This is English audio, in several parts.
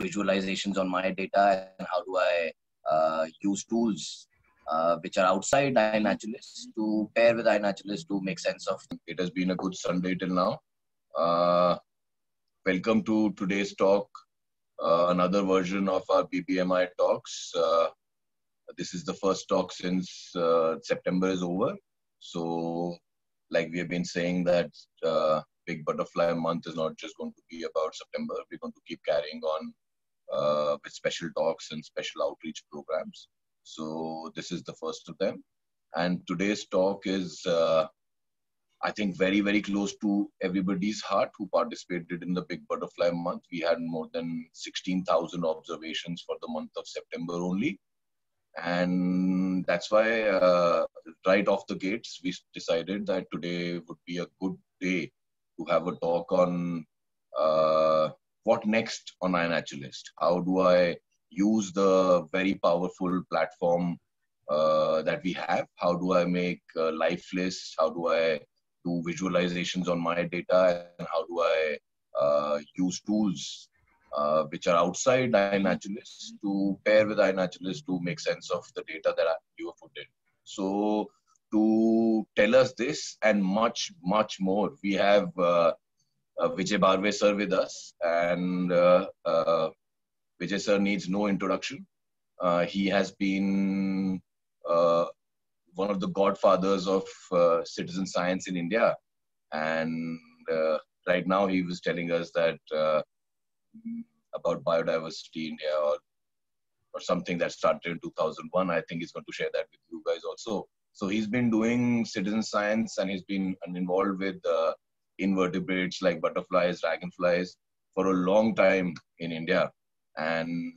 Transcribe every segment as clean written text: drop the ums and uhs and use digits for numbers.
visualizations on my data, and how do I use tools which are outside iNaturalist to pair with iNaturalist to make sense of. It has been a good Sunday till now. Welcome to today's talk, another version of our BBMI talks. This is the first talk since September is over. So, like we have been saying that Big Butterfly Month is not just going to be about September. We're going to keep carrying on with special talks and special outreach programs. So this is the first of them. And today's talk is, I think, very, very close to everybody's heart who participated in the Big Butterfly Month. We had more than 16,000 observations for the month of September only. And that's why right off the gates, we decided that today would be a good day to have a talk on what next on iNaturalist. How do I use the very powerful platform that we have? How do I make life lists? How do I do visualizations on my data? And how do I use tools which are outside iNaturalist to pair with iNaturalist to make sense of the data that you have put in? So to tell us this and much, much more, we have Vijay Barve sir with us, and Vijay sir needs no introduction. He has been one of the godfathers of citizen science in India, and right now he was telling us that about Biodiversity India or something that started in 2001. I think he's going to share that with you guys also. So he's been doing citizen science, and he's been involved with invertebrates like butterflies, dragonflies for a long time in India. And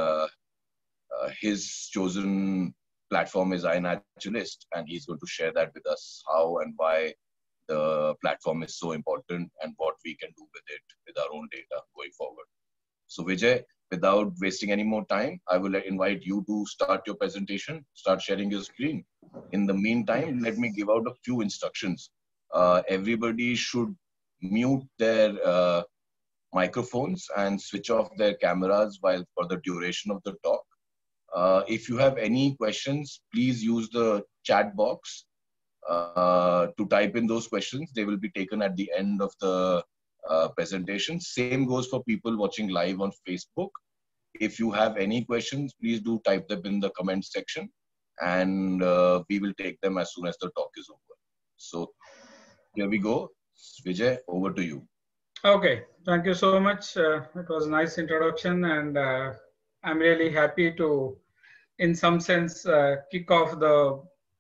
his chosen platform is iNaturalist, and he's going to share that with us, how and why the platform is so important and what we can do with it, with our own data going forward. So Vijay, without wasting any more time, I will invite you to start your presentation, start sharing your screen. In the meantime, let me give out a few instructions. Everybody should mute their microphones and switch off their cameras while for the duration of the talk. If you have any questions, please use the chat box to type in those questions. They will be taken at the end of the presentation. Same goes for people watching live on Facebook. If you have any questions, please do type them in the comment section, and we will take them as soon as the talk is over. So here we go. Vijay, over to you. Okay, thank you so much. It was a nice introduction, and I'm really happy to, in some sense, kick off the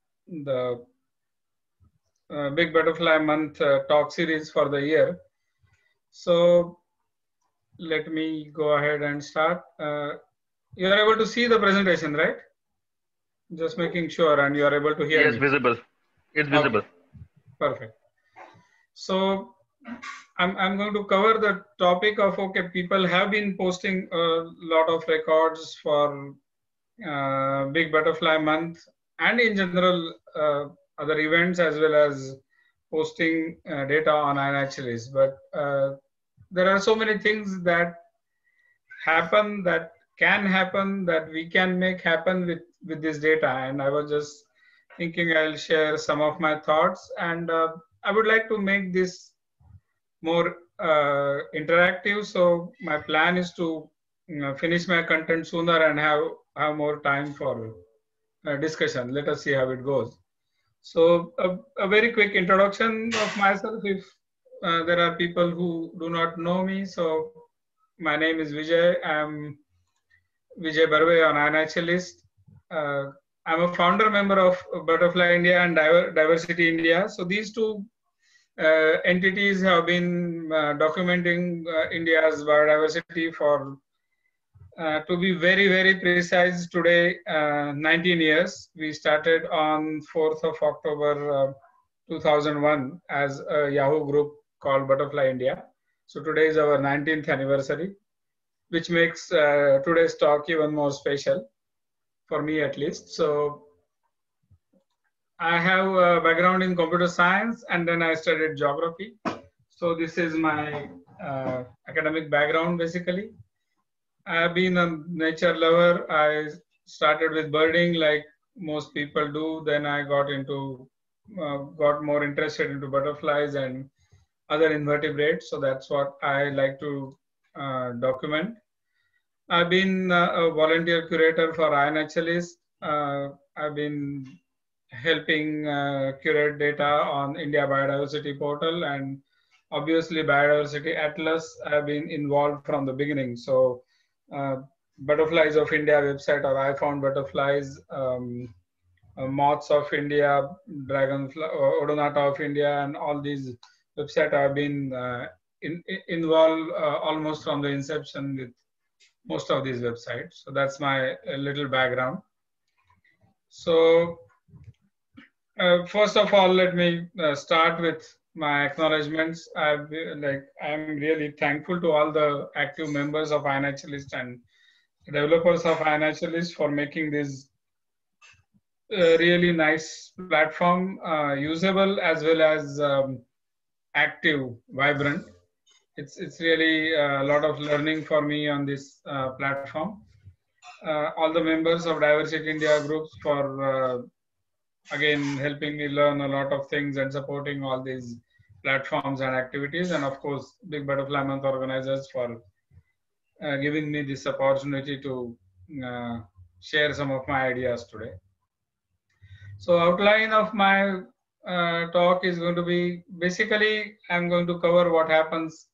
Big Butterfly Month talk series for the year. So let me go ahead and start. You're able to see the presentation, right? Just making sure, and you're able to hear me. Yes, visible. It's visible. Okay. Perfect. So I'm going to cover the topic of, okay, people have been posting a lot of records for Big Butterfly Month and in general other events, as well as posting data on iNaturalist. But there are so many things that happen, that can happen, that we can make happen with this data. And I was just thinking I'll share some of my thoughts, and I would like to make this more interactive. So my plan is to finish my content sooner and have more time for discussion. Let us see how it goes. So a very quick introduction of myself, if there are people who do not know me. So my name is Vijay. I'm Vijay Barve on iNaturalist. I'm a founder member of Butterfly India and Diversity India. So these two entities have been documenting India's biodiversity for, to be very, very precise, today, 19 years. We started on 4th of October 2001 as a Yahoo group called Butterfly India. So today is our 19th anniversary, which makes today's talk even more special, for me at least. So I have a background in computer science, and then I studied geography. So this is my academic background, basically. I've been a nature lover. I started with birding like most people do. Then I got more interested into butterflies and other invertebrates. So that's what I like to document. I've been a volunteer curator for iNaturalist. I've been helping curate data on India Biodiversity Portal, and obviously Biodiversity Atlas. I've been involved from the beginning. So uh, Butterflies of India website, or I Found Butterflies, Moths of India, Dragonfly, Odonata of India, and all these websites have been involved almost from the inception with most of these websites. So that's my little background. So first of all, let me start with my acknowledgements. I'm really thankful to all the active members of iNaturalist and developers of iNaturalist for making this really nice platform, usable as well as active, vibrant. It's really a lot of learning for me on this platform. All the members of Diversity India groups for again helping me learn a lot of things and supporting all these platforms and activities, and of course Big Butterfly Month organizers for giving me this opportunity to share some of my ideas today. So outline of my talk is going to be, basically I'm going to cover what happens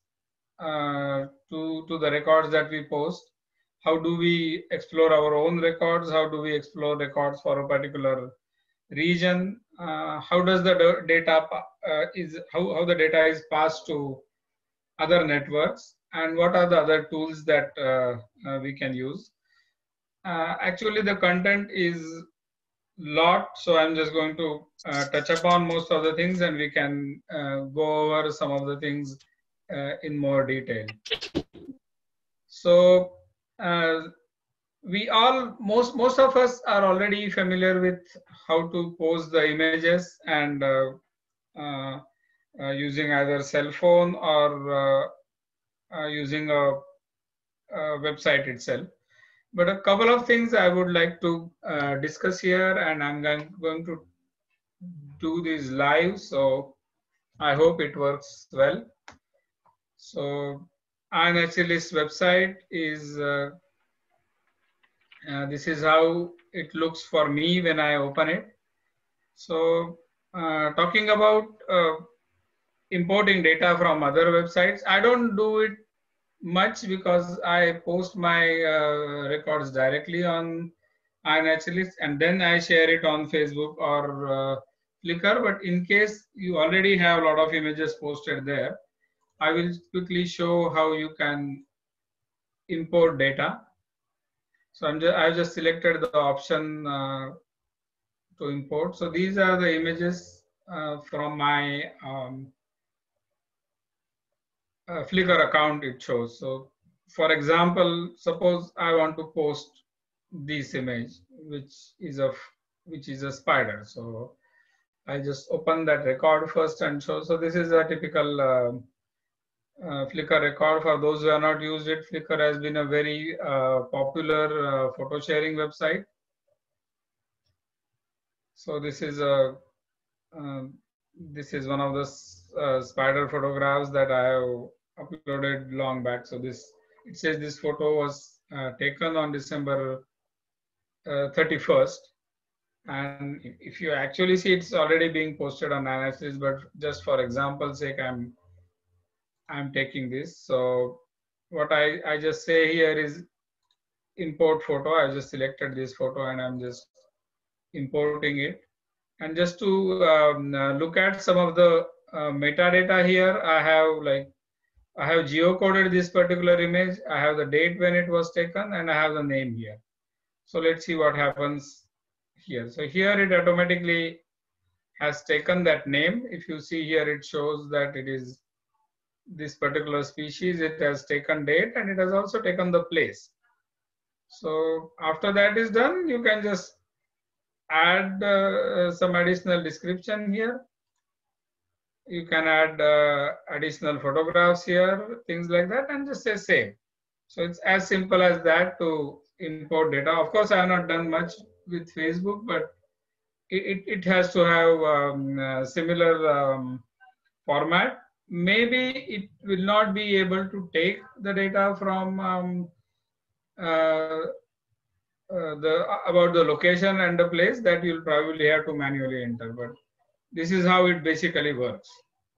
to the records that we post. How do we explore our own records? How do we explore records for a particular region? How does the data how the data is passed to other networks, and what are the other tools that we can use? Actually, the content is lot, so I'm just going to touch upon most of the things, and we can go over some of the things in more detail. So most of us are already familiar with how to post the images, and using either cell phone or using a website itself. But a couple of things I would like to discuss here, and I'm going to do this live, so I hope it works well. So iNaturalist website is this is how it looks for me when I open it. So talking about importing data from other websites, I don't do it much because I post my records directly on iNaturalist, and then I share it on Facebook or Flickr. But in case you already have a lot of images posted there, I will quickly show how you can import data. So I've just selected the option to import. So these are the images from my Flickr account it shows. So for example, suppose I want to post this image, which is a spider. So I just open that record first and show. So this is a typical Flickr record. For those who have not used it, Flickr has been a very popular photo sharing website. So this is one of the spider photographs that I have uploaded long back. So it says this photo was taken on December 31st. And if you actually see, it's already being posted on iNaturalist, but just for example's sake, I'm taking this. So what I just say here is import photo. I just selected this photo and I'm just importing it. And just to look at some of the metadata here, I have geocoded this particular image. I have the date when it was taken, and I have the name here. So let's see what happens here. So here it automatically has taken that name. If you see here, it shows that it is this particular species. It has taken date, and it has also taken the place. So after that is done, you can just add some additional description here. You can add additional photographs here, things like that, and just say save. So it's as simple as that to import data. Of course, I have not done much with Facebook, but it has to have similar format. Maybe it will not be able to take the data from about the location and the place, that you'll probably have to manually enter. But this is how it basically works.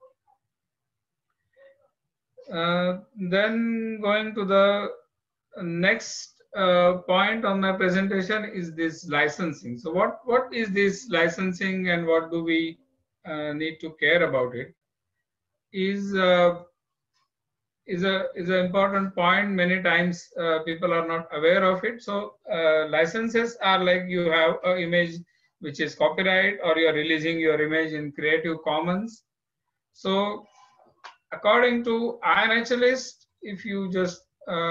Then going to the next point on my presentation is this licensing. So what is this licensing and what do we need to care about it? Is an important point. Many times people are not aware of it. So licenses are like, you have an image which is copyright, or you are releasing your image in Creative Commons. So according to iNaturalist, if you just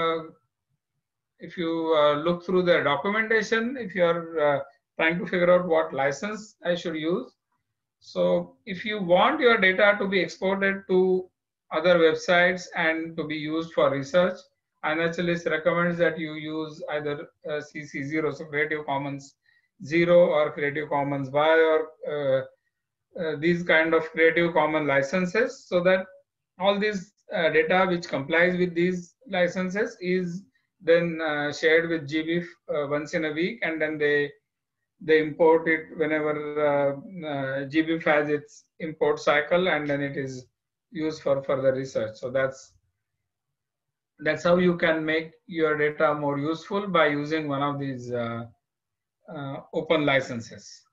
look through the documentation, if you are trying to figure out what license I should use. So if you want your data to be exported to other websites and to be used for research, iNaturalist recommends that you use either CC0, so Creative Commons 0, or Creative Commons Y, or these kind of Creative Commons licenses, so that all this data which complies with these licenses is then shared with GBIF once in a week, and then they import it whenever GBIF has its import cycle, and then it is used for further research. So that's how you can make your data more useful, by using one of these open licenses.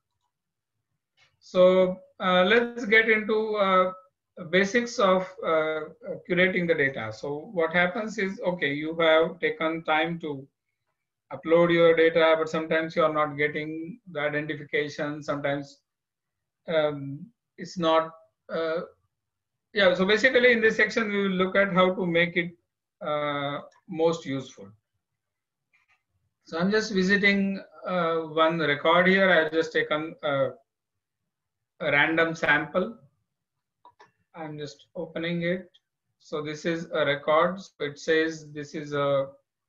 So let's get into basics of curating the data. So what happens is, okay, you have taken time to upload your data, but sometimes you are not getting the identification. Sometimes it's not. Yeah. So basically, in this section, we will look at how to make it most useful. So I'm just visiting one record here. I've just taken a random sample. I'm just opening it. So this is a record. So it says this is a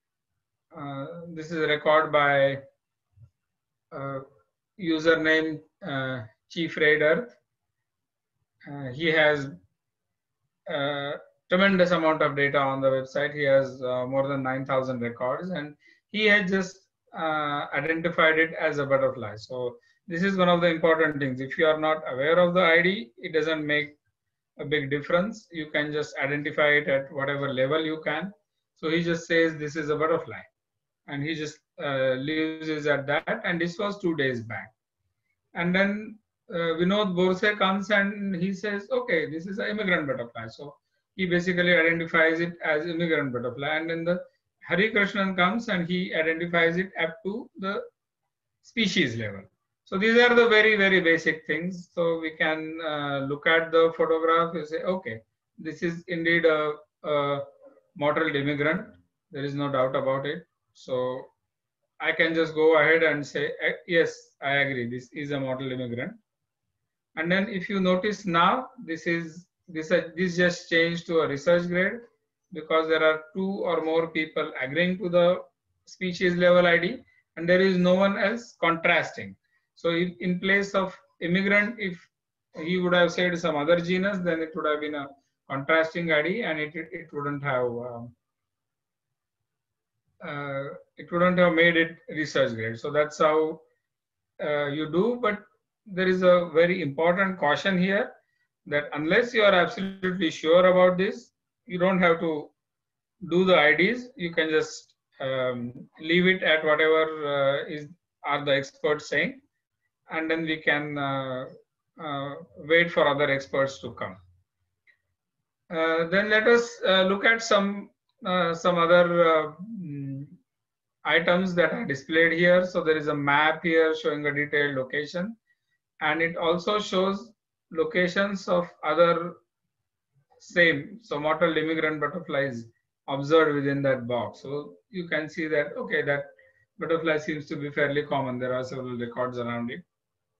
record by username Chief Raid Earth. He has tremendous amount of data on the website. He has more than 9,000 records, and he had just identified it as a butterfly. So this is one of the important things. If you are not aware of the ID, it doesn't make a big difference. You can just identify it at whatever level you can. So he just says this is a butterfly, and he just leaves it at that. And this was 2 days back. And then Vinod Borse comes and he says, okay, this is an immigrant butterfly. So he basically identifies it as immigrant butterfly. And then the Hari Krishnan comes and he identifies it up to the species level. So these are the very, very basic things. So we can look at the photograph and say, okay, this is indeed a mottled immigrant. There is no doubt about it. So I can just go ahead and say, yes, I agree, this is a mottled immigrant. And then if you notice now, this just changed to a research grade, because there are 2 or more people agreeing to the species level ID, and there is no one else contrasting. So if in place of immigrant, if he would have said some other genus, then it would have been a contrasting ID, and it wouldn't have made it research grade. So that's how you do. But there is a very important caution here, that unless you are absolutely sure about this, you don't have to do the IDs. You can just leave it at whatever are the experts saying, and then we can wait for other experts to come. Then let us look at some other items that are displayed here. So there is a map here showing a detailed location, and it also shows locations of other same, so mottled immigrant butterflies observed within that box. So you can see that, okay, that butterfly seems to be fairly common. There are several records around it.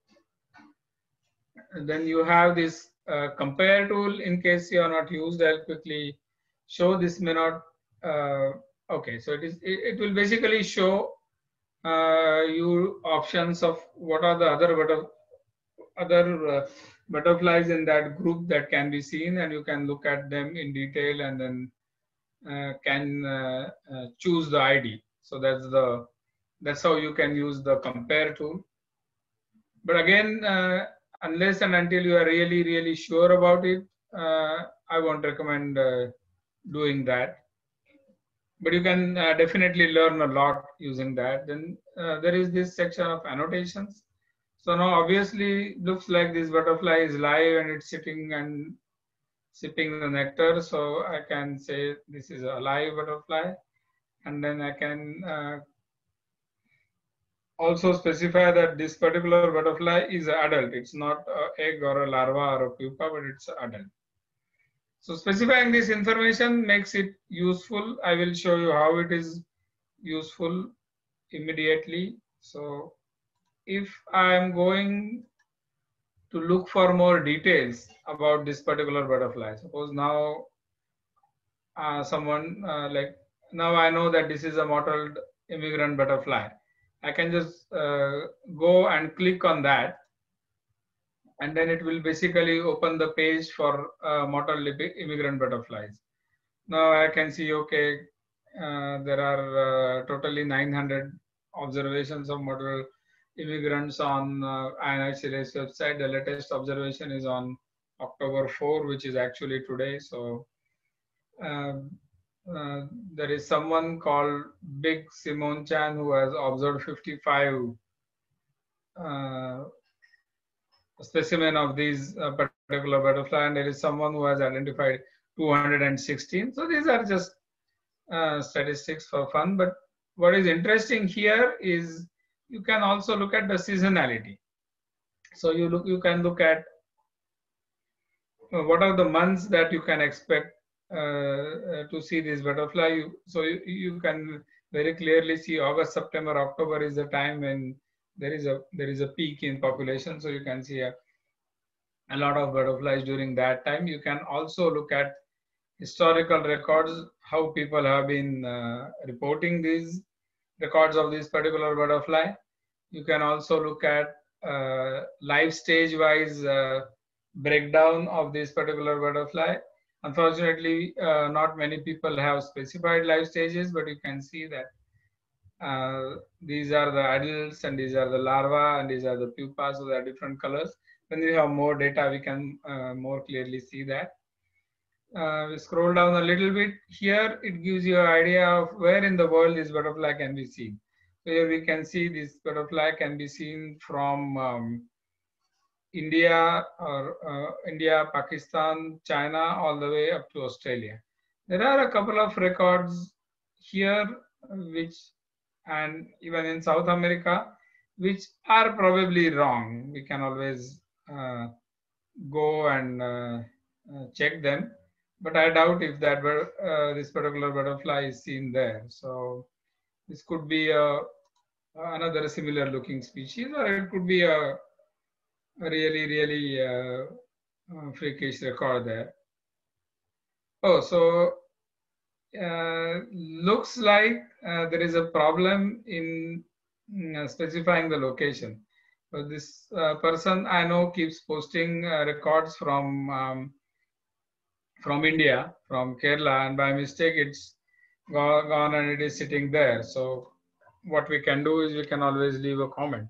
And then you have this compare tool. In case you are not used, I'll quickly show. This may not Okay, so it will basically show you options of what are the other butterflies in that group that can be seen, and you can look at them in detail and then can choose the ID. So that's how you can use the compare tool. But again, unless and until you are really sure about it, I won't recommend doing that. But you can definitely learn a lot using that. Then there is this section of annotations. So now obviously looks like this butterfly is live and it's sitting and sipping the nectar. So I can say this is a live butterfly, and then I can also specify that this particular butterfly is adult. It's not an egg or a larva or a pupa, but it's adult. So specifying this information makes it useful. I will show you how it is useful immediately. So if I am going to look for more details about this particular butterfly, suppose now now I know that this is a mottled immigrant butterfly. I can just go and click on that, and then it will basically open the page for mottled immigrant butterflies. Now I can see, okay, there are totally 900 observations of mottled immigrants on INICRA's website. The latest observation is on October 4, which is actually today. So there is someone called Big Simon Chan who has observed 55 specimen of these particular butterfly, and there is someone who has identified 216. So these are just statistics for fun. But what is interesting here is you can also look at the seasonality. So you can look at what are the months that you can expect to see this butterfly. So you can very clearly see August, September, October is the time when there is a peak in population. So you can see a lot of butterflies during that time. You can also look at historical records, how people have been reporting these records of this particular butterfly. You can also look at life stage wise breakdown of this particular butterfly. Unfortunately, not many people have specified life stages, but you can see that these are the adults and these are the larvae and these are the pupas, so they are different colors. When we have more data, we can more clearly see that. We scroll down a little bit. Here, it gives you an idea of where in the world this butterfly can be seen. So here we can see this butterfly can be seen from India, Pakistan, China, all the way up to Australia. There are a couple of records here, and even in South America, which are probably wrong. We can always go and check them, but I doubt if that this particular butterfly is seen there. So this could be another similar looking species, or it could be a really freakish record there. Oh, so looks like there is a problem in specifying the location. So this person I know keeps posting records from India, from Kerala, and by mistake it's gone and it is sitting there. So what we can do is we can always leave a comment.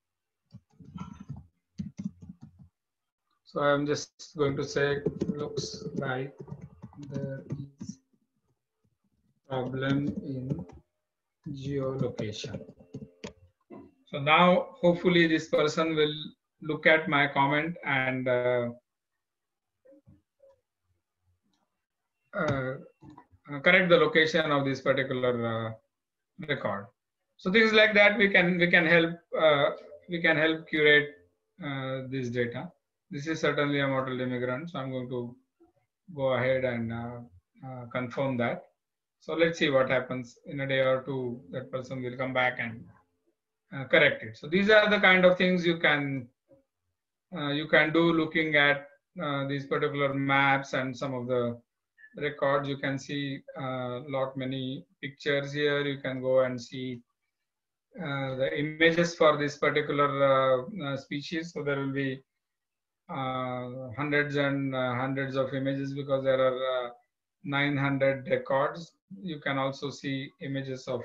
So I'm just going to say, looks like there is problem in geolocation. So now hopefully this person will look at my comment and correct the location of this particular record. So things like that we can help curate this data. This is certainly a mottled immigrant, so I'm going to go ahead and confirm that. So let's see what happens. In a day or two, that person will come back and correct it. So these are the kind of things you can do looking at these particular maps and some of the records. You can see many pictures here. You can go and see the images for this particular species. So there will be hundreds and hundreds of images because there are 900 records. You can also see images of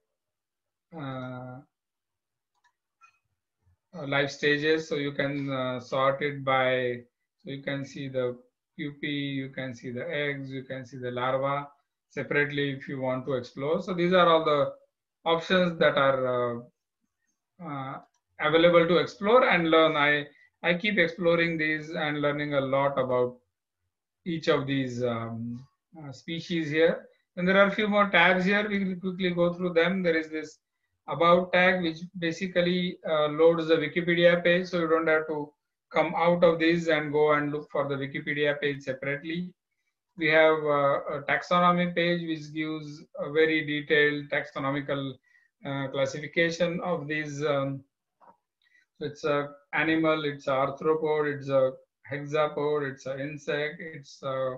life stages. So you can sort it by, so you can see the pupae, you can see the eggs, you can see the larva separately if you want to explore. So these are all the options that are available to explore and learn. I keep exploring these and learning a lot about each of these species here. And there are a few more tags here. We will quickly go through them. There is this about tag, which basically loads the Wikipedia page. So you don't have to come out of this and go and look for the Wikipedia page separately. We have a taxonomy page, which gives a very detailed taxonomical classification of these. It's a animal, it's a arthropod, it's a hexapod, it's an insect, it's a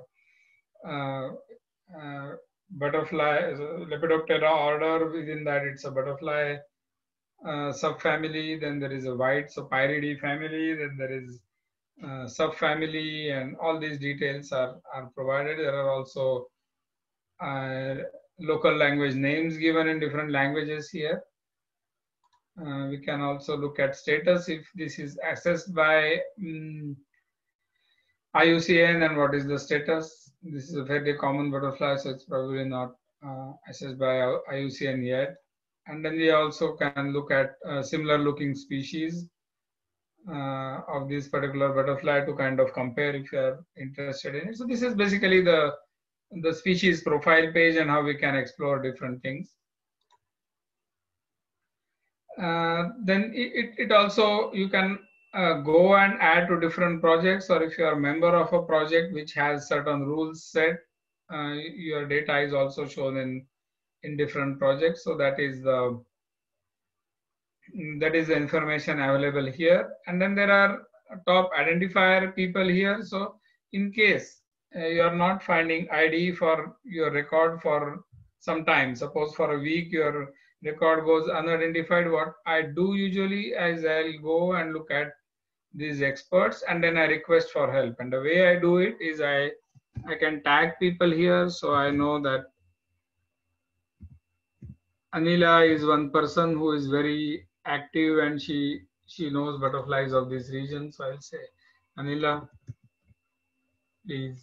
butterfly, Lepidoptera order. Within that, it's a butterfly subfamily. Then there is a white, so Pyridae family. Then there is subfamily, and all these details are provided. There are also local language names given in different languages here. We can also look at status if this is accessed by IUCN, and what is the status. This is a very common butterfly, so it's probably not accessed by IUCN yet. And then we also can look at similar looking species of this particular butterfly to kind of compare if you are interested in it. So this is basically the species profile page and how we can explore different things. Then it also, you can go and add to different projects, or if you are a member of a project which has certain rules set, your data is also shown in different projects. So that is the information available here. And then there are top identifier people here. So in case you are not finding ID for your record for some time, suppose for a week your record goes unidentified, what I do usually is I'll go and look at these experts and then I request for help. And the way I do it is I can tag people here. So I know that Anila is one person who is very active and she knows butterflies of this region. So I'll say, Anila, please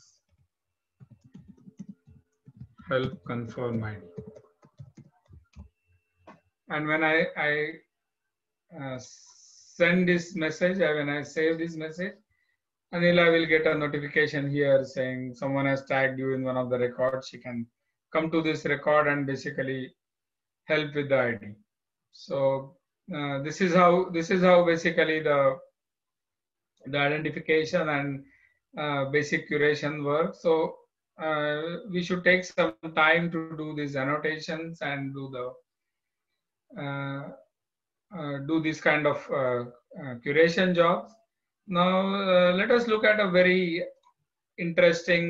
help confirm ID. And when I send this message, when I save this message, Anila will get a notification here saying someone has tagged you in one of the records. She can come to this record and basically help with the ID. So this is how basically the identification and basic curation works. So we should take some time to do these annotations and do the do this kind of curation jobs. Now let us look at a very interesting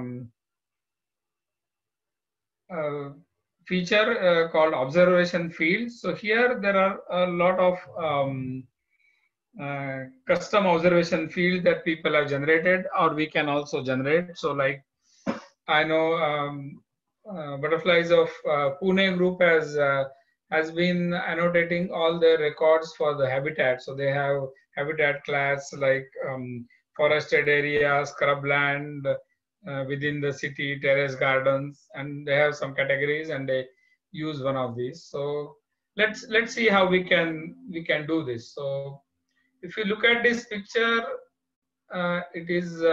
feature called observation fields. So here there are a lot of custom observation fields that people have generated, or we can also generate. So like I know Butterflies of Pune group has been annotating all the records for the habitat. So they have habitat class like forested area, scrubland, within the city, terrace gardens, and they have some categories and they use one of these. So let's see how we can do this. So if you look at this picture, it is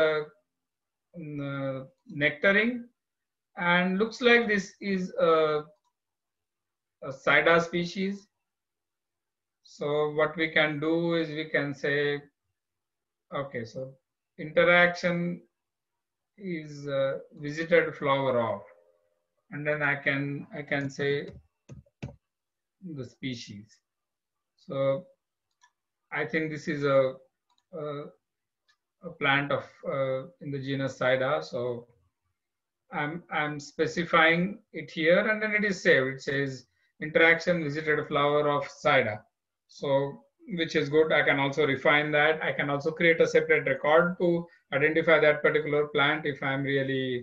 nectaring, and looks like this is a Sida species. So what we can do is we can say, okay, so interaction is visited flower of, and then I can say the species. So I think this is a plant of in the genus Sida. So I'm specifying it here, and then it is saved. It says interaction visited flower of Saida. So which is good. I can also refine that. I can also create a separate record to identify that particular plant if I'm really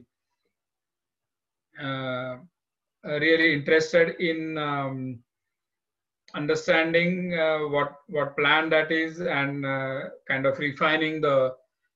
really interested in understanding what plant that is, and kind of refining the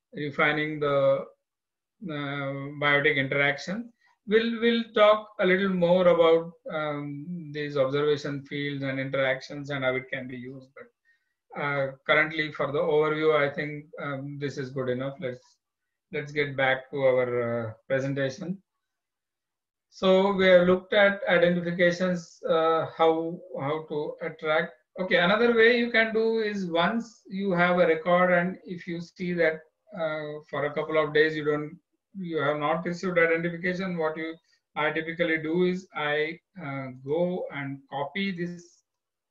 biotic interaction. We'll talk a little more about these observation fields and interactions and how it can be used. But currently, for the overview, I think this is good enough. Let's get back to our presentation. So we have looked at identifications, how to attract. Okay, another way you can do is, once you have a record and if you see that for a couple of days you have not received identification, what I typically do is I go and copy this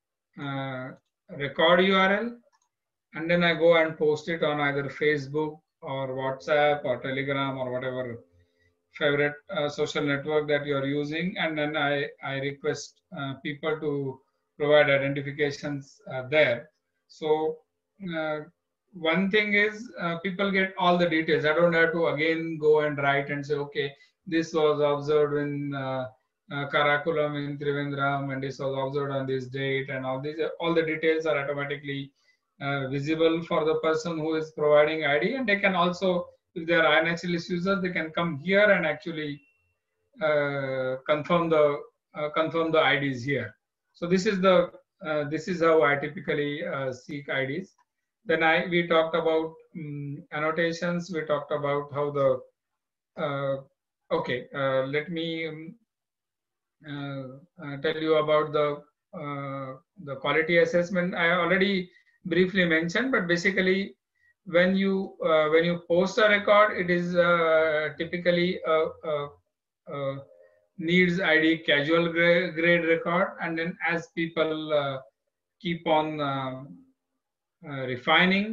record URL, and then I go and post it on either Facebook or WhatsApp or Telegram or whatever favorite social network that you are using, and then I request people to provide identifications there. So one thing is people get all the details. I don't have to again go and write and say, okay, this was observed in Karakulam in Trivandrum, and this was observed on this date, and all the details are automatically visible for the person who is providing ID, and they can also, if they are iNaturalist users, they can come here and actually confirm the IDs here. So this is how I typically seek IDs. Then we talked about annotations. We talked about how the let me tell you about the quality assessment. I already briefly mentioned, but basically, when you post a record, it is typically a needs ID casual grade record, and then as people keep on refining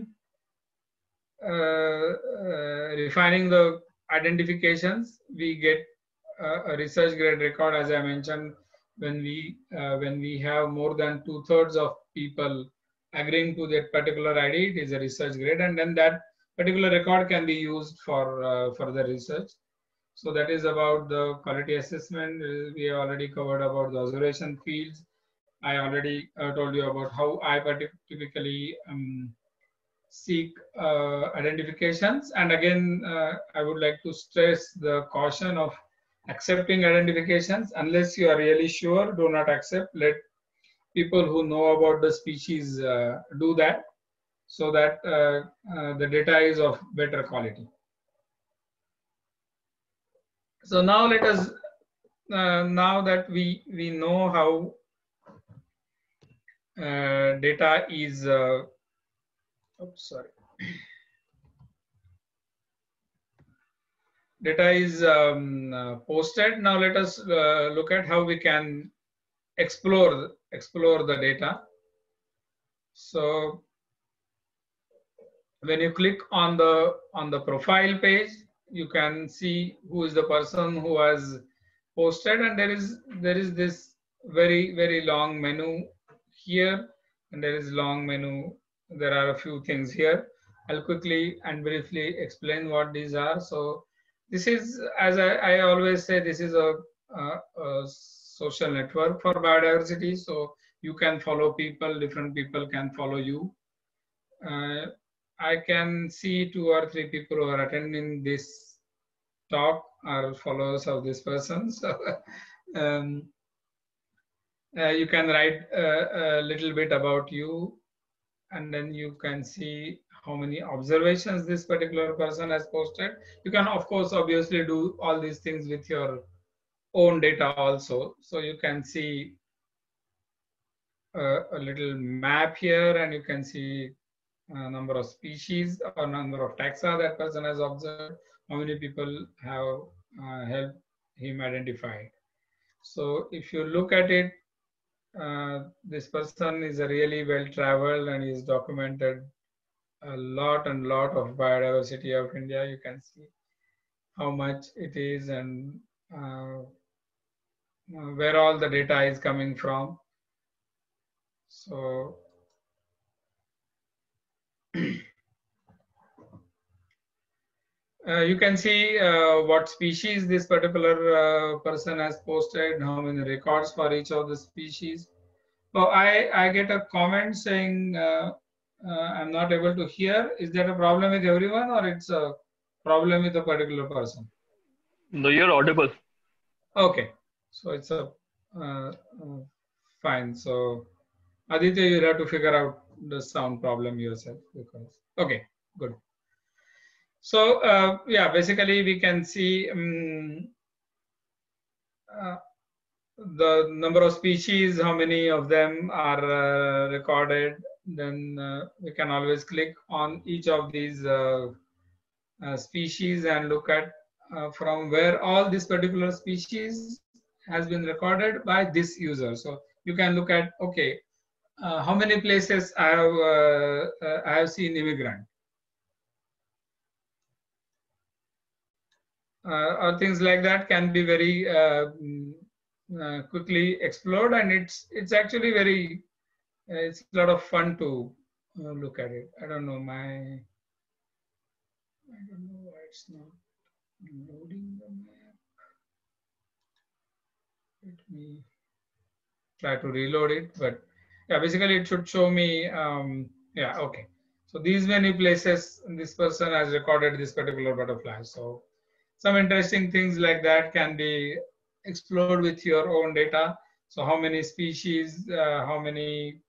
the identifications, we get a research grade record. As I mentioned, when we have more than 2/3 of people agreeing to that particular ID, it is a research grade, and then that particular record can be used for further research. So that is about the quality assessment. We have already covered about the observation fields. I already told you about how I typically seek identifications. And again, I would like to stress the caution of accepting identifications. Unless you are really sure, do not accept. Let people who know about the species do that, so that the data is of better quality. So now let us, now that we know how data is, data is posted. Now let us look at how we can explore the data. So when you click on the profile page, you can see who is the person who has posted, and there is this very long menu here, and there is long menu. There are a few things here. I'll quickly and briefly explain what these are. So this is, as I always say, this is a social network for biodiversity. So you can follow people, different people can follow you. I can see 2 or 3 people who are attending this talk are followers of this person. So you can write a little bit about you, and then you can see how many observations this particular person has posted. You can, of course, obviously do all these things with your own data also. So you can see a little map here, and you can see number of species or number of taxa that person has observed, how many people have helped him identify. So if you look at it, this person is a really well-traveled, and he's documented a lot of biodiversity of India. You can see how much it is, and where all the data is coming from. So you can see what species this particular person has posted, how many records for each of the species. So I get a comment saying I'm not able to hear. Is that a problem with everyone, or it's a problem with a particular person? No, you're audible. Okay, so it's a fine. So Aditya, you have to figure out the sound problem yourself, because okay, good. So yeah, basically we can see the number of species, how many of them are recorded. Then we can always click on each of these species and look at from where all this particular species has been recorded by this user. So you can look at, okay, how many places I have seen immigrant, or things like that can be very quickly explored, and it's actually very it's a lot of fun to look at it. I don't know why it's not loading the map. Let me try to reload it, but yeah, basically it should show me yeah, okay, so these many places this person has recorded this particular butterfly. So some interesting things like that can be explored with your own data. So how many species, how many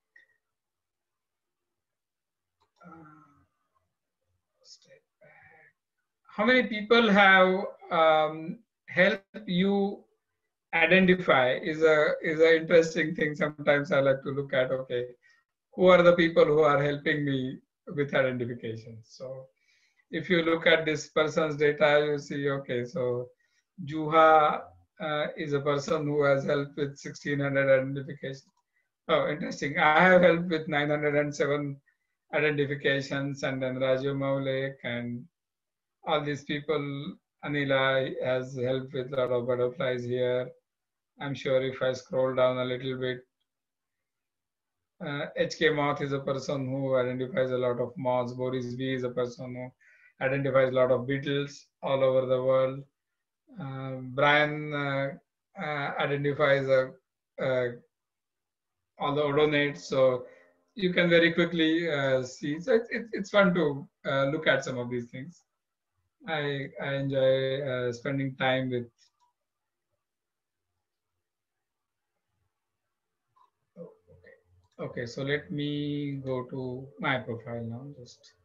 how many people have helped you identify is a interesting thing. Sometimes I like to look at, okay, who are the people who are helping me with identification. So if you look at this person's data, you see, okay, so Juha is a person who has helped with 1600 identifications. Oh, interesting. I have helped with 907 identifications, and then Raju Maulek and all these people. Anila has helped with a lot of butterflies here. I'm sure if I scroll down a little bit, HK Moth is a person who identifies a lot of moths. Boris V is a person who identifies a lot of beetles all over the world. Brian identifies all the odonates. So you can very quickly see. So it's fun to look at some of these things. I enjoy spending time with. Okay, so let me go to my profile now. Just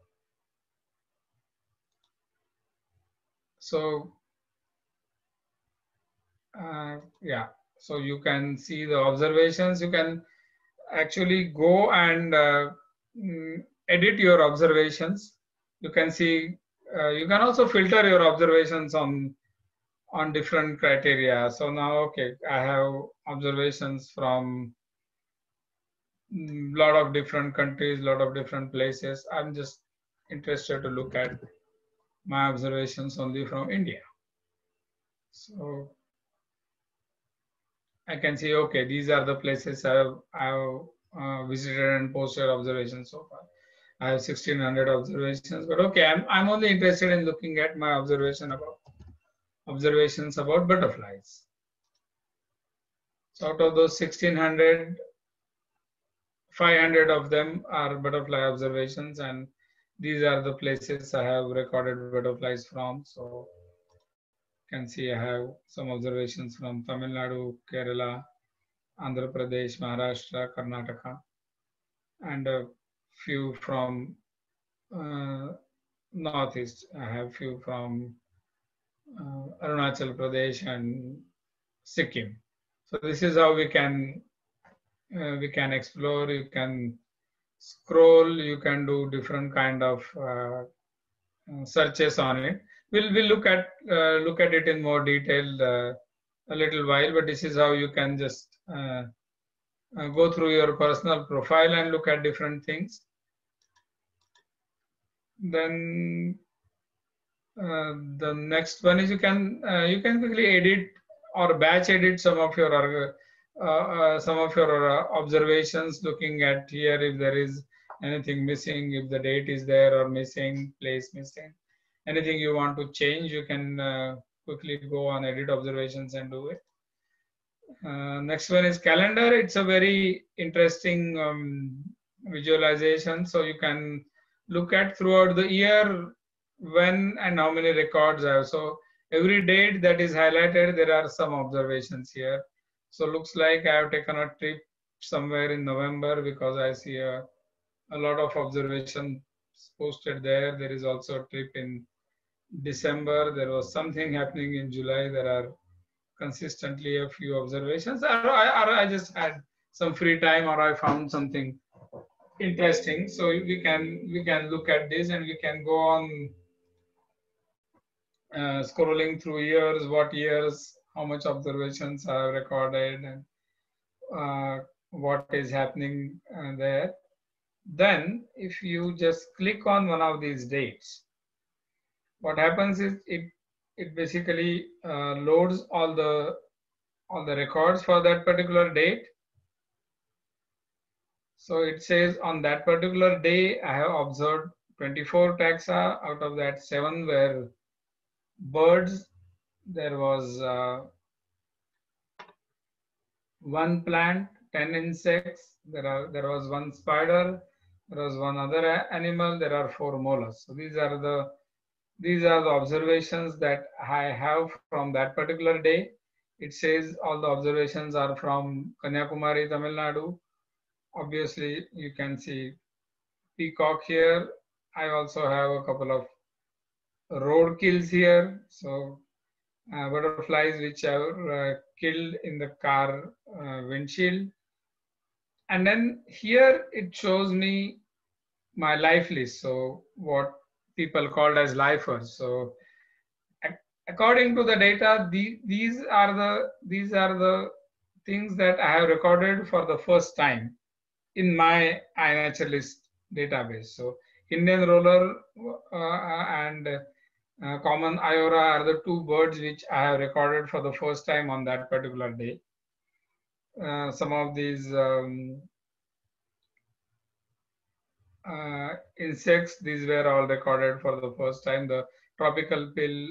so yeah, so you can see the observations. You can actually go and edit your observations. You can see. You can also filter your observations on different criteria. So now, okay, I have observations from lot of different countries, lot of different places. I'm just interested to look at my observations only from India. So I can see, okay, these are the places I've visited and posted observations so far. I have 1600 observations, but okay, I'm only interested in looking at my observations about butterflies. So out of those 1600, 500 of them are butterfly observations, and these are the places I have recorded butterflies from. So you can see I have some observations from Tamil Nadu, Kerala, Andhra Pradesh, Maharashtra, Karnataka, and a few from Northeast. I have few from Arunachal Pradesh and Sikkim. So this is how we can explore. You can scroll. You can do different kind of searches on it. We'll look at it in more detail a little while. But this is how you can just go through your personal profile and look at different things. Then The next one is you can quickly edit or batch edit some of your observations, looking at here if there is anything missing, if the date is there or missing, place missing, anything you want to change, you can quickly go on edit observations and do it. Next one is calendar. It's a very interesting visualization. So you can look at throughout the year when and how many records I have. So every date that is highlighted, there are some observations here. So looks like I have taken a trip somewhere in November because I see a lot of observations posted there. There is also a trip in December. There was something happening in July. There are consistently a few observations, or I just had some free time, or I found something interesting. So we can look at this, and we can go on scrolling through years, what years, how much observations I have recorded, and what is happening there. Then if you just click on one of these dates, what happens is it basically loads all the records for that particular date. So it says on that particular day, I have observed 24 taxa. Out of that, 7 were birds. There was 1 plant, 10 insects. There was 1 spider. There was 1 other animal. There are 4 mollusks. So these are the observations that I have from that particular day. It says all the observations are from Kanyakumari, Tamil Nadu. Obviously, you can see peacock here. I also have a couple of roadkills here. So butterflies which are killed in the car windshield. And then here it shows me my life list. So what people called as lifers. So according to the data, these are the things that I have recorded for the first time in my iNaturalist database. So Indian roller and common Iora are the 2 birds which I have recorded for the first time on that particular day. Some of these insects, these were all recorded for the first time. The tropical pill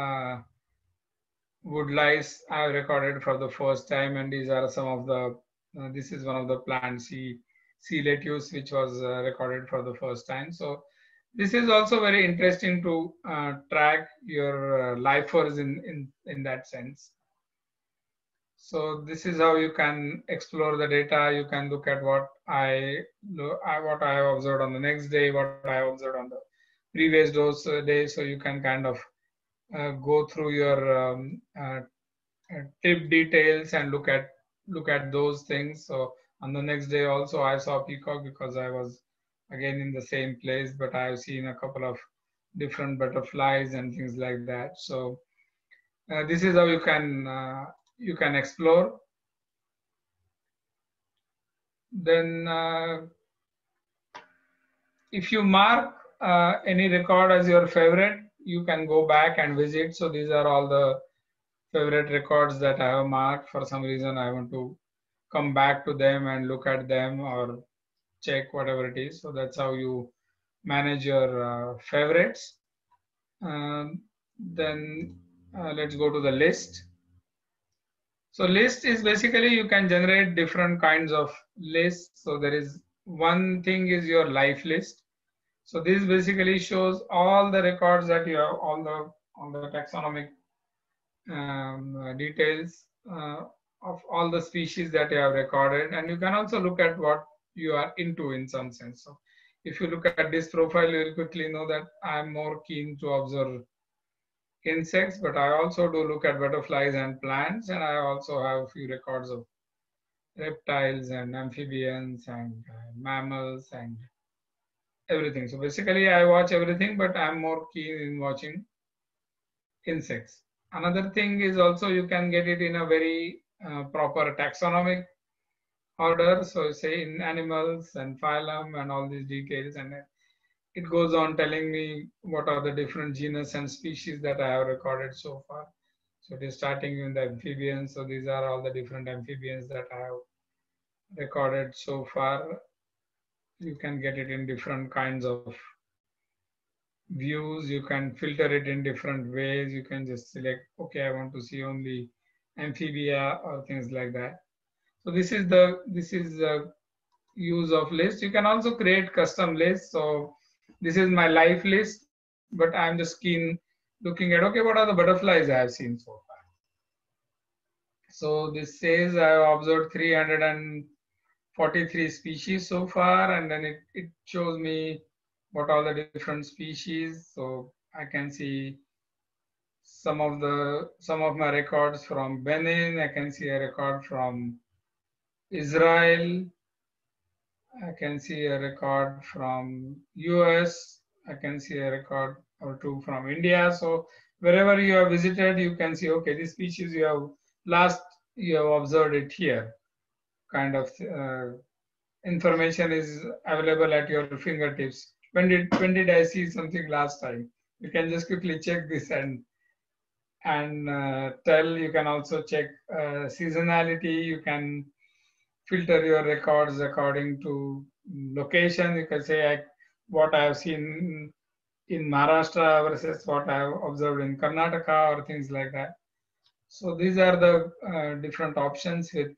wood lice I have recorded for the first time, and these are some of the, this is one of the plants, sea lettuce, which was recorded for the first time. So this is also very interesting to track your lifers in that sense. So this is how you can explore the data. You can look at what I have observed on the next day, what I have observed on the previous day. So you can kind of go through your trip details and look at those things. So on the next day also I saw peacock because I was again in the same place, but I have seen a couple of different butterflies and things like that. So this is how you can explore. Then if you mark any record as your favorite, you can go back and visit. So these are all the favorite records that I have marked. For some reason I want to come back to them and look at them or check whatever it is. So that's how you manage your favorites. Then let's go to the list. So list is basically you can generate different kinds of lists. So there is one thing is your life list. So this basically shows all the records that you have, all the taxonomic details of all the species that you have recorded, and you can also look at what you are into in some sense. So if you look at this profile, you will quickly know that I'm more keen to observe insects, but I also do look at butterflies and plants, and I also have a few records of reptiles and amphibians and mammals and everything. So basically I watch everything, but I'm more keen in watching insects. Another thing is also you can get it in a very proper taxonomic order. So say in animals and phylum and all these details, and it goes on telling me what are the different genus and species that I have recorded so far. So it is starting in the amphibians. So these are all the different amphibians that I have recorded so far. You can get it in different kinds of views. You can filter it in different ways. You can just select, okay, I want to see only amphibia or things like that. So this is the use of list. You can also create custom lists. So this is my life list, but I'm just keen looking at, okay, what are the butterflies I have seen so far? So this says I have observed 343 species so far, and then it shows me what all the different species. So I can see some of my records from Benin. I can see a record from Israel. I can see a record from US. I can see a record or two from India. So wherever you have visited, you can see, okay, this species you have observed it here. Kind of information is available at your fingertips. When did I see something last time? You can just quickly check this and tell. You can also check seasonality. You can filter your records according to location. You can say what I have seen in Maharashtra versus what I have observed in Karnataka or things like that. So these are the different options with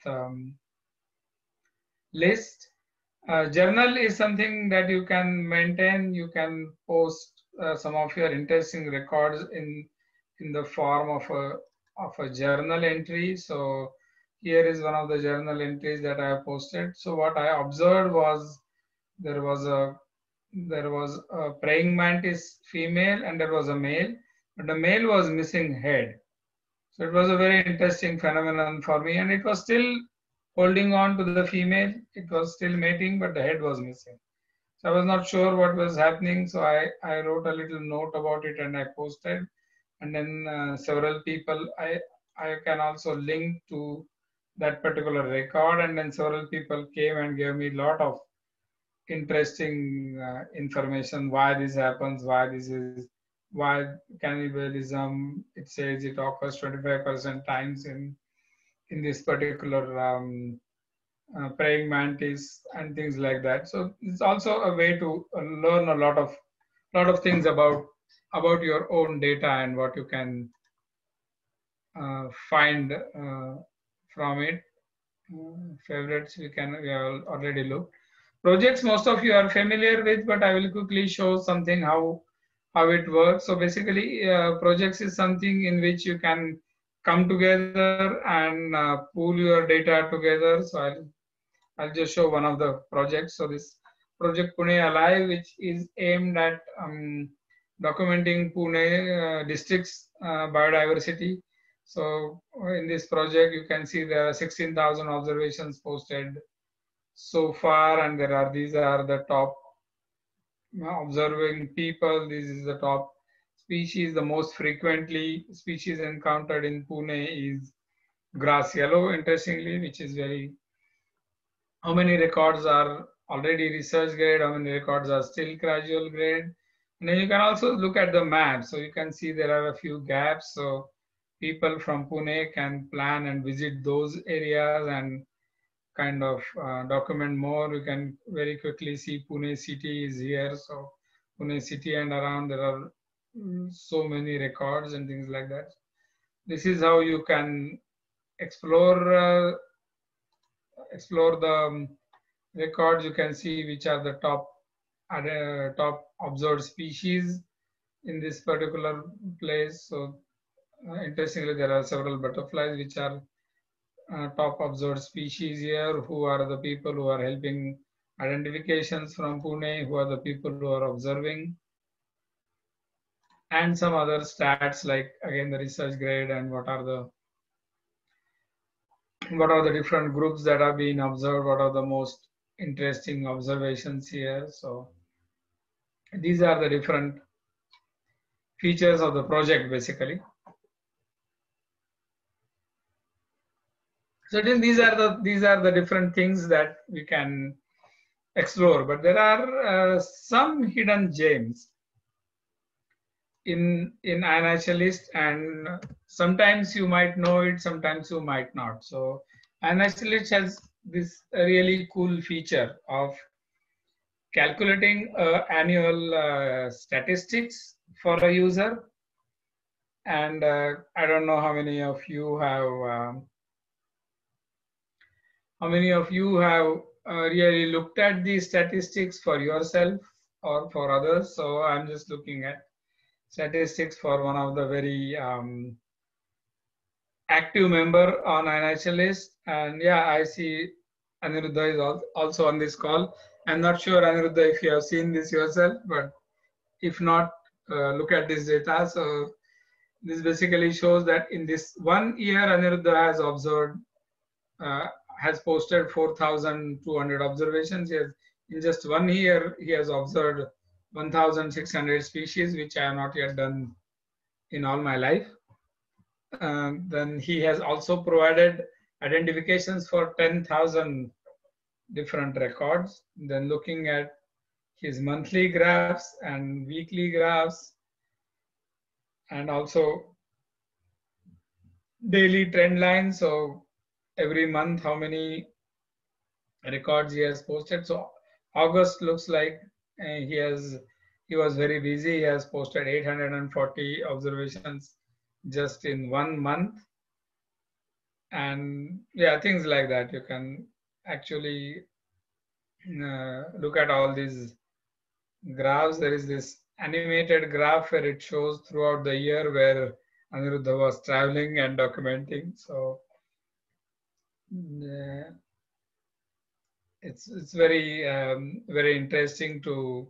list. Journal is something that you can maintain. You can post some of your interesting records in the form of a journal entry. So here is one of the journal entries that I have posted. So what I observed was there was a praying mantis female and there was a male, but the male was missing head. So it was a very interesting phenomenon for me, and it was still holding on to the female. It was still mating, but the head was missing. So I was not sure what was happening. So I wrote a little note about it and I posted. And then several people, I can also link to that particular record. And then several people came and gave me a lot of interesting information, why this happens, why cannibalism, it says it occurs 25% times in this particular praying mantis and things like that. So it's also a way to learn a lot of things about your own data and what you can find from it. Favorites we have already looked. Projects most of you are familiar with, but I will quickly show something how it works. So basically, projects is something in which you can come together and pool your data together. So I'll just show one of the projects. So this project Pune Alive, which is aimed at documenting Pune district's biodiversity. So in this project, you can see there are 16,000 observations posted so far, and these are the top observing people. This is the top species. The most frequently species encountered in Pune is grass yellow, interestingly, which is very, how many records are already research grade, how many records are still gradual grade. And then you can also look at the map. So you can see there are a few gaps. So people from Pune can plan and visit those areas and kind of document more. You can very quickly see Pune city is here. So Pune city and around there are so many records and things like that. This is how you can explore the records. You can see which are the top observed species in this particular place. So interestingly, there are several butterflies which are top observed species here. Who are the people who are helping identifications from Pune? Who are the people who are observing? And some other stats like, again, the research grade and what are the different groups that are being observed, what are the most interesting observations here. So these are the different features of the project basically. So then these are the different things that we can explore, but there are some hidden gems in iNaturalist, and sometimes you might know it, sometimes you might not. So iNaturalist has this really cool feature of calculating annual statistics for a user. And I don't know how many of you have really looked at these statistics for yourself or for others. So I'm just looking at statistics for one of the very active member on iNaturalist. And yeah, I see Aniruddha is also on this call. I'm not sure, Aniruddha, if you have seen this yourself, but if not, look at this data. So this basically shows that in this 1 year, Aniruddha has observed, has posted 4,200 observations. In just 1 year, he has observed 1,600 species, which I have not yet done in all my life. Then he has also provided identifications for 10,000 different records. Then looking at his monthly graphs and weekly graphs, and also daily trend lines. So every month, how many records he has posted. So August looks like he was very busy. He has posted 840 observations just in 1 month. And yeah, things like that. You can actually look at all these graphs. There is this animated graph where it shows throughout the year where Aniruddha was traveling and documenting. So it's very very interesting to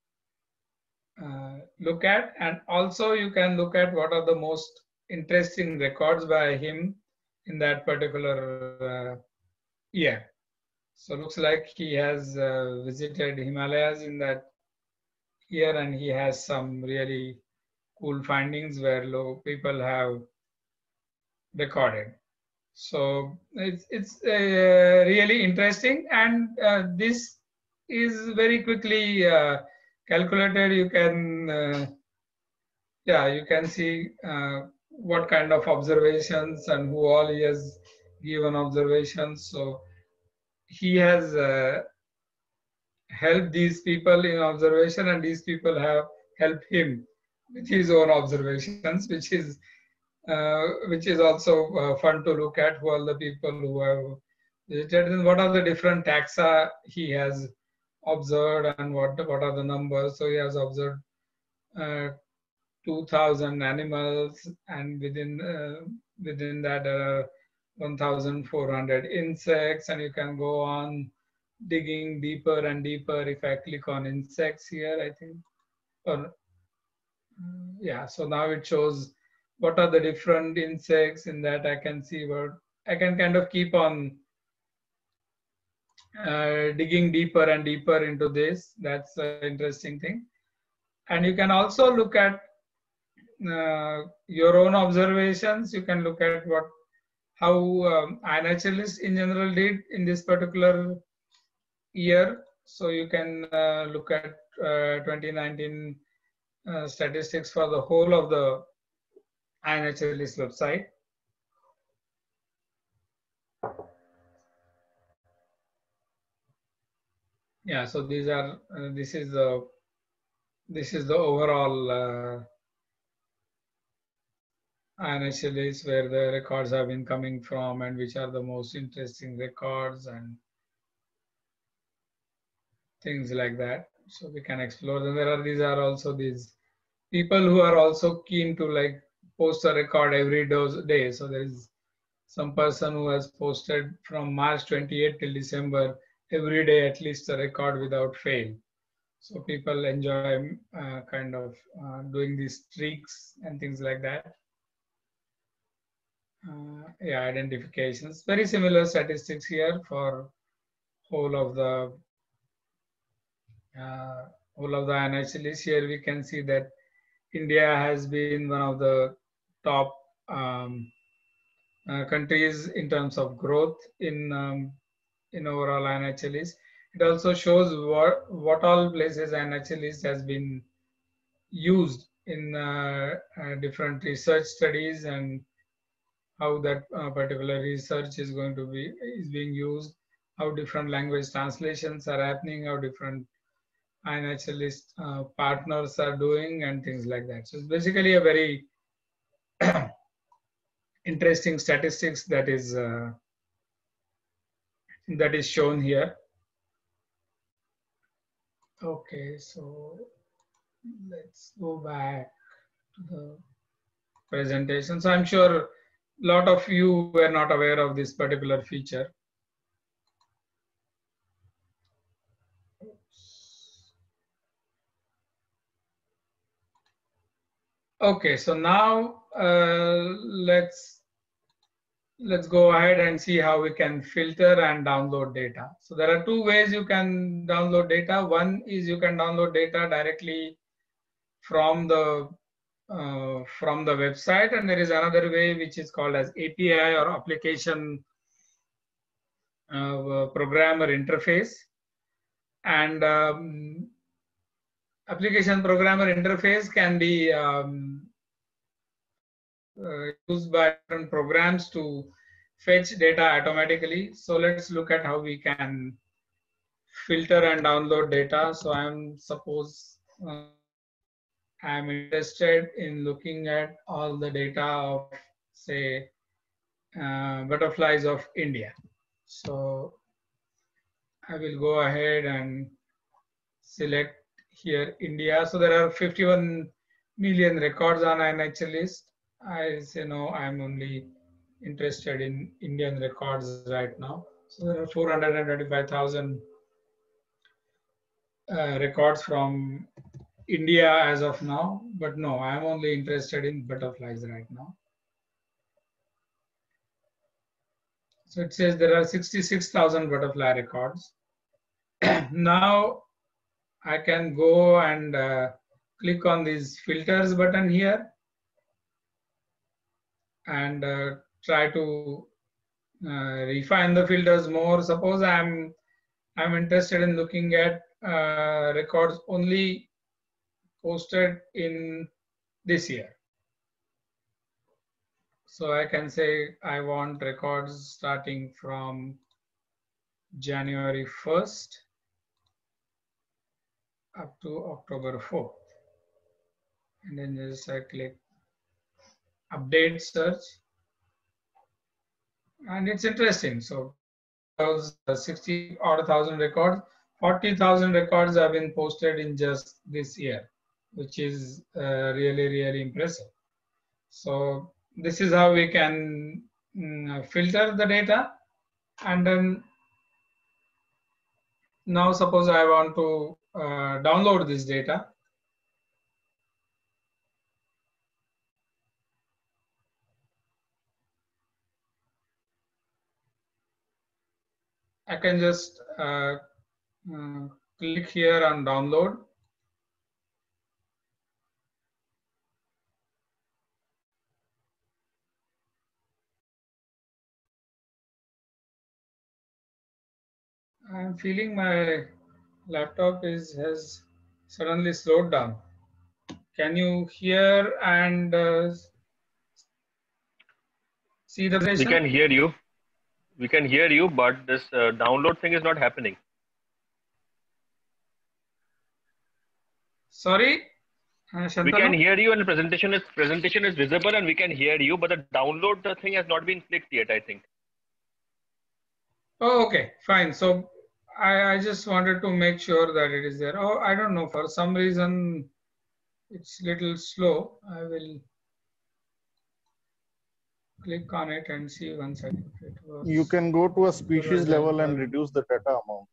look at. And also you can look at what are the most interesting records by him in that particular year. So looks like he has visited Himalayas in that year, and he has some really cool findings where people have recorded. So it's really interesting, and this is very quickly calculated. You can you can see what kind of observations and who all he has given observations. So he has helped these people in observation, and these people have helped him with his own observations, which is also fun to look at. Who are the people who have visited, and what are the different taxa he has observed, and what are the numbers. So he has observed 2,000 animals, and within that there are 1,400 insects, and you can go on digging deeper and deeper. If I click on insects here, I think, or yeah, so now it shows what are the different insects in that. I can see what I can kind of keep on digging deeper and deeper into this. That's an interesting thing. And you can also look at your own observations. You can look at how iNaturalist in general did in this particular year. So you can look at 2019 statistics for the whole of the iNaturalist website. Yeah, so these are this is the overall iNaturalist, where the records have been coming from and which are the most interesting records and things like that. So we can explore them. These are also these people who are also keen to like post a record every day. So there is some person who has posted from March 28 till December every day at least a record without fail. So people enjoy kind of doing these streaks and things like that. Yeah, identifications. Very similar statistics here for whole of the iNaturalist. Here we can see that India has been one of the top countries in terms of growth in overall iNaturalist. It also shows what all places NHList has been used in different research studies, and how that particular research is being used, how different language translations are happening, how different iNaturalist partners are doing, and things like that. So it's basically a very interesting statistics that is shown here. Okay, so let's go back to the presentation. So I'm sure a lot of you were not aware of this particular feature. Okay, so now let's go ahead and see how we can filter and download data. So there are two ways you can download data. One is you can download data directly from the website, and there is another way which is called as API, or application programmer interface. And application programmer interface can be used by different programs to fetch data automatically. So let's look at how we can filter and download data. So I'm interested in looking at all the data of, say, butterflies of India. So I will go ahead and select here India. So there are 51 million records on iNaturalist. I say no, I'm only interested in Indian records right now. So there are 425,000 records from India as of now, but no, I'm only interested in butterflies right now. So it says there are 66,000 butterfly records. Now I can go and click on this filters button here and try to refine the filters more. Suppose I'm interested in looking at records only posted in this year. So I can say I want records starting from January 1st up to October 4th. And then just I click update search. And it's interesting. So 60,000 records, 40,000 records have been posted in just this year, which is really, really impressive. So this is how we can filter the data. And then now suppose I want to download this data. I can just click here on download. I'm feeling my laptop has suddenly slowed down. Can you hear and see the presentation? We can hear you. We can hear you, but this download thing is not happening. Sorry, Shantanu? We can hear you, and the presentation is visible, and we can hear you, but the download thing has not been clicked yet, I think. Oh, okay, fine. So I just wanted to make sure that it is there. Oh, I don't know. For some reason, it's a little slow. I will click on it and see one second. You can go to a species level and reduce the data amount.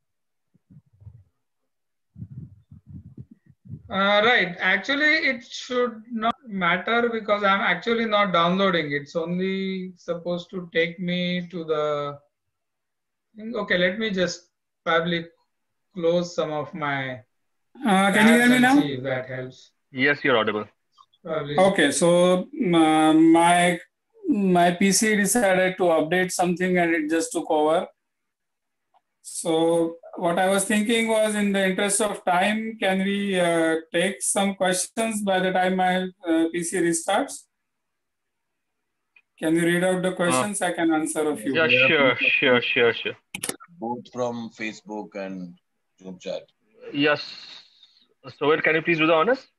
Right. Actually, it should not matter because I'm actually not downloading. It's only supposed to take me to the. Okay, let me just probably close some of my. Can you hear me now? See if that helps. Yes, you're audible. Probably. Okay, so my PC decided to update something and it just took over. So what I was thinking was, in the interest of time, can we take some questions by the time my PC restarts? Can you read out the questions? I can answer a few. Yeah, sure. Both from Facebook and Zoom chat. Yes. So, can you please do the honors?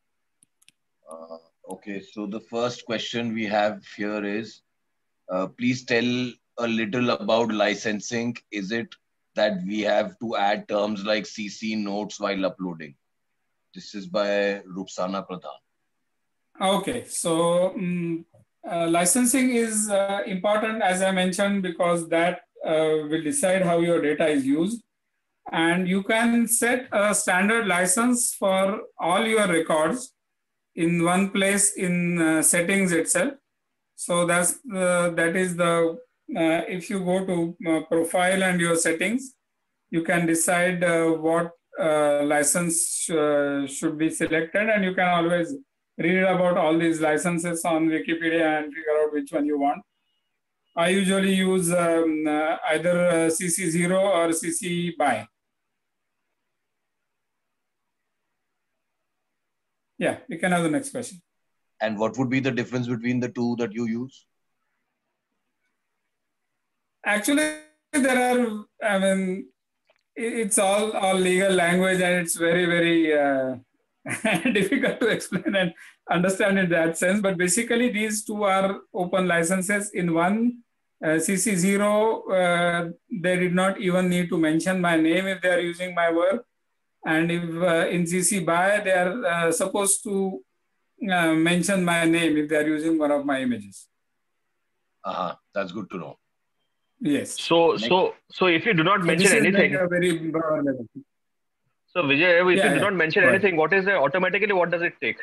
Okay, so the first question we have here is, please tell a little about licensing. Is it that we have to add terms like CC notes while uploading? This is by Rupsana Pradhan. Okay, so licensing is important, as I mentioned, because that will decide how your data is used. And you can set a standard license for all your records in one place in settings itself. So that is the, if you go to profile and your settings, you can decide what license should be selected, and you can always read about all these licenses on Wikipedia and figure out which one you want. I usually use either CC0 or CC BY. Yeah, we can have the next question. And what would be the difference between the two that you use? Actually, there are, I mean, it's all legal language, and it's very, very difficult to explain and understand in that sense. But basically, these two are open licenses. In one, CC0, they did not even need to mention my name if they are using my work. And if in CC BY, they are supposed to mention my name if they are using one of my images. That's good to know. Yes. So if you do not mention anything, like a very broad level. So Vijay, if you do not mention anything, what is automatically what does it take?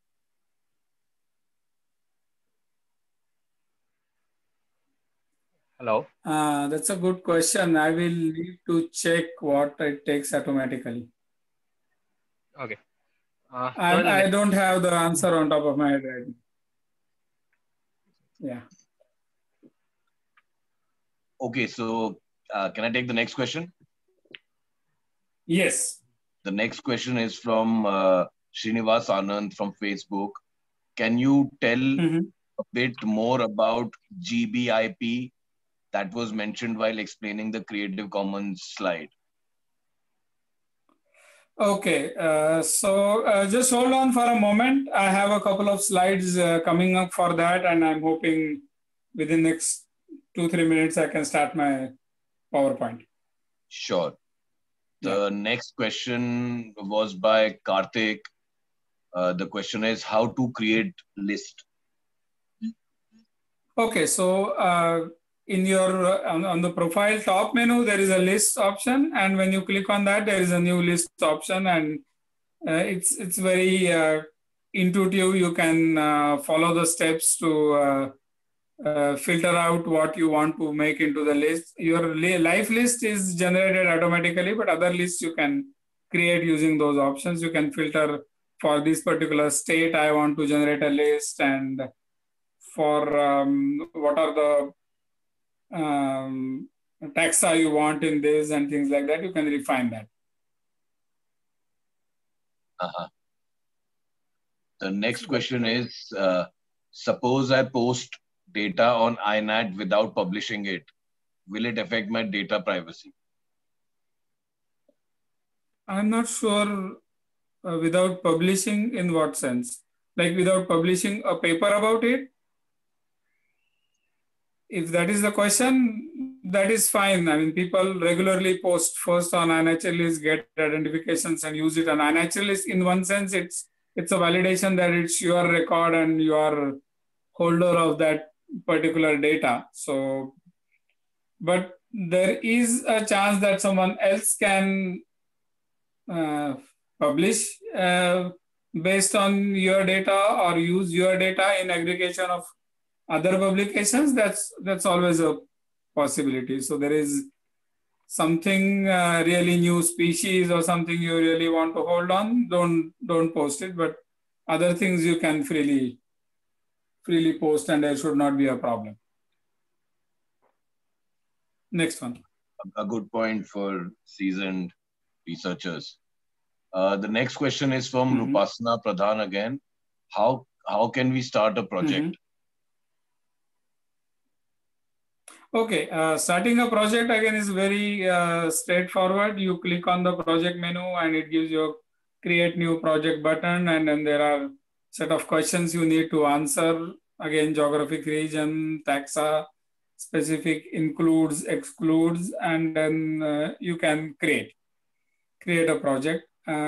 Hello. That's a good question. I will need to check what it takes automatically. Okay. I don't have the answer on top of my head right now. Yeah. Okay, so can I take the next question? Yes. The next question is from Srinivas Anand from Facebook. Can you tell a bit more about GBIP that was mentioned while explaining the Creative Commons slide? Okay, so just hold on for a moment. I have a couple of slides coming up for that, and I'm hoping within the next 2-3 minutes I can start my PowerPoint. Sure. The next question was by Karthik. The question is how to create list. Okay, so in your on the profile top menu, there is a list option, and when you click on that, there is a new list option, and it's very intuitive. You can follow the steps to filter out what you want to make into the list. Your live list is generated automatically, but other lists you can create using those options. You can filter for this particular state. I want to generate a list, and for what are the taxa you want in this and things like that. You can refine that. The next question is, suppose I post data on INAT without publishing it. Will it affect my data privacy? I'm not sure without publishing in what sense? Like without publishing a paper about it? If that is the question, that is fine. I mean, people regularly post first on iNaturalist, get identifications and use it on iNaturalist. In one sense, it's a validation that it's your record and you are holder of that particular data. So, but there is a chance that someone else can publish based on your data or use your data in aggregation of other publications. That's always a possibility. So there is something really new species or something you really want to hold on, don't post it. But other things you can freely post, and there should not be a problem. Next one. a good point for seasoned researchers. The next question is from Rupasana Pradhan again. How can we start a project? Okay, starting a project again is very straightforward. You click on the project menu and it gives you a create new project button, and then there are set of questions you need to answer. Again, geographic region, taxa, specific, includes, excludes, and then you can create a project.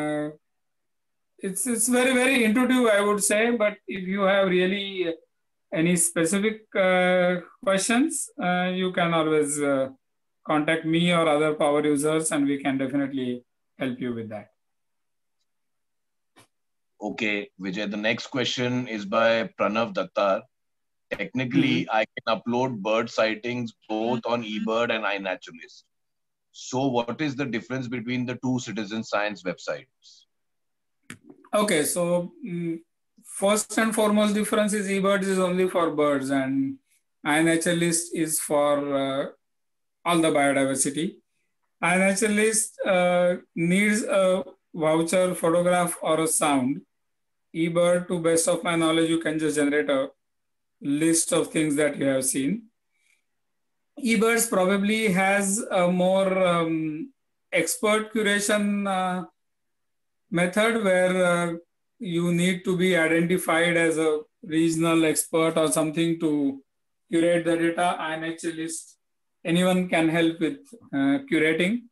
It's very, very intuitive, I would say, but if you have really any specific questions, you can always contact me or other power users, and we can definitely help you with that. Okay, Vijay, the next question is by Pranav Dattar. Technically, I can upload bird sightings both on eBird and iNaturalist. So what is the difference between the two citizen science websites? Okay, so first and foremost difference is eBirds is only for birds and iNaturalist is for all the biodiversity. iNaturalist needs a voucher, photograph, or a sound. eBird, to best of my knowledge, you can just generate a list of things that you have seen. eBirds probably has a more expert curation method where you need to be identified as a regional expert or something to curate the data. iNaturalist, anyone can help with curating.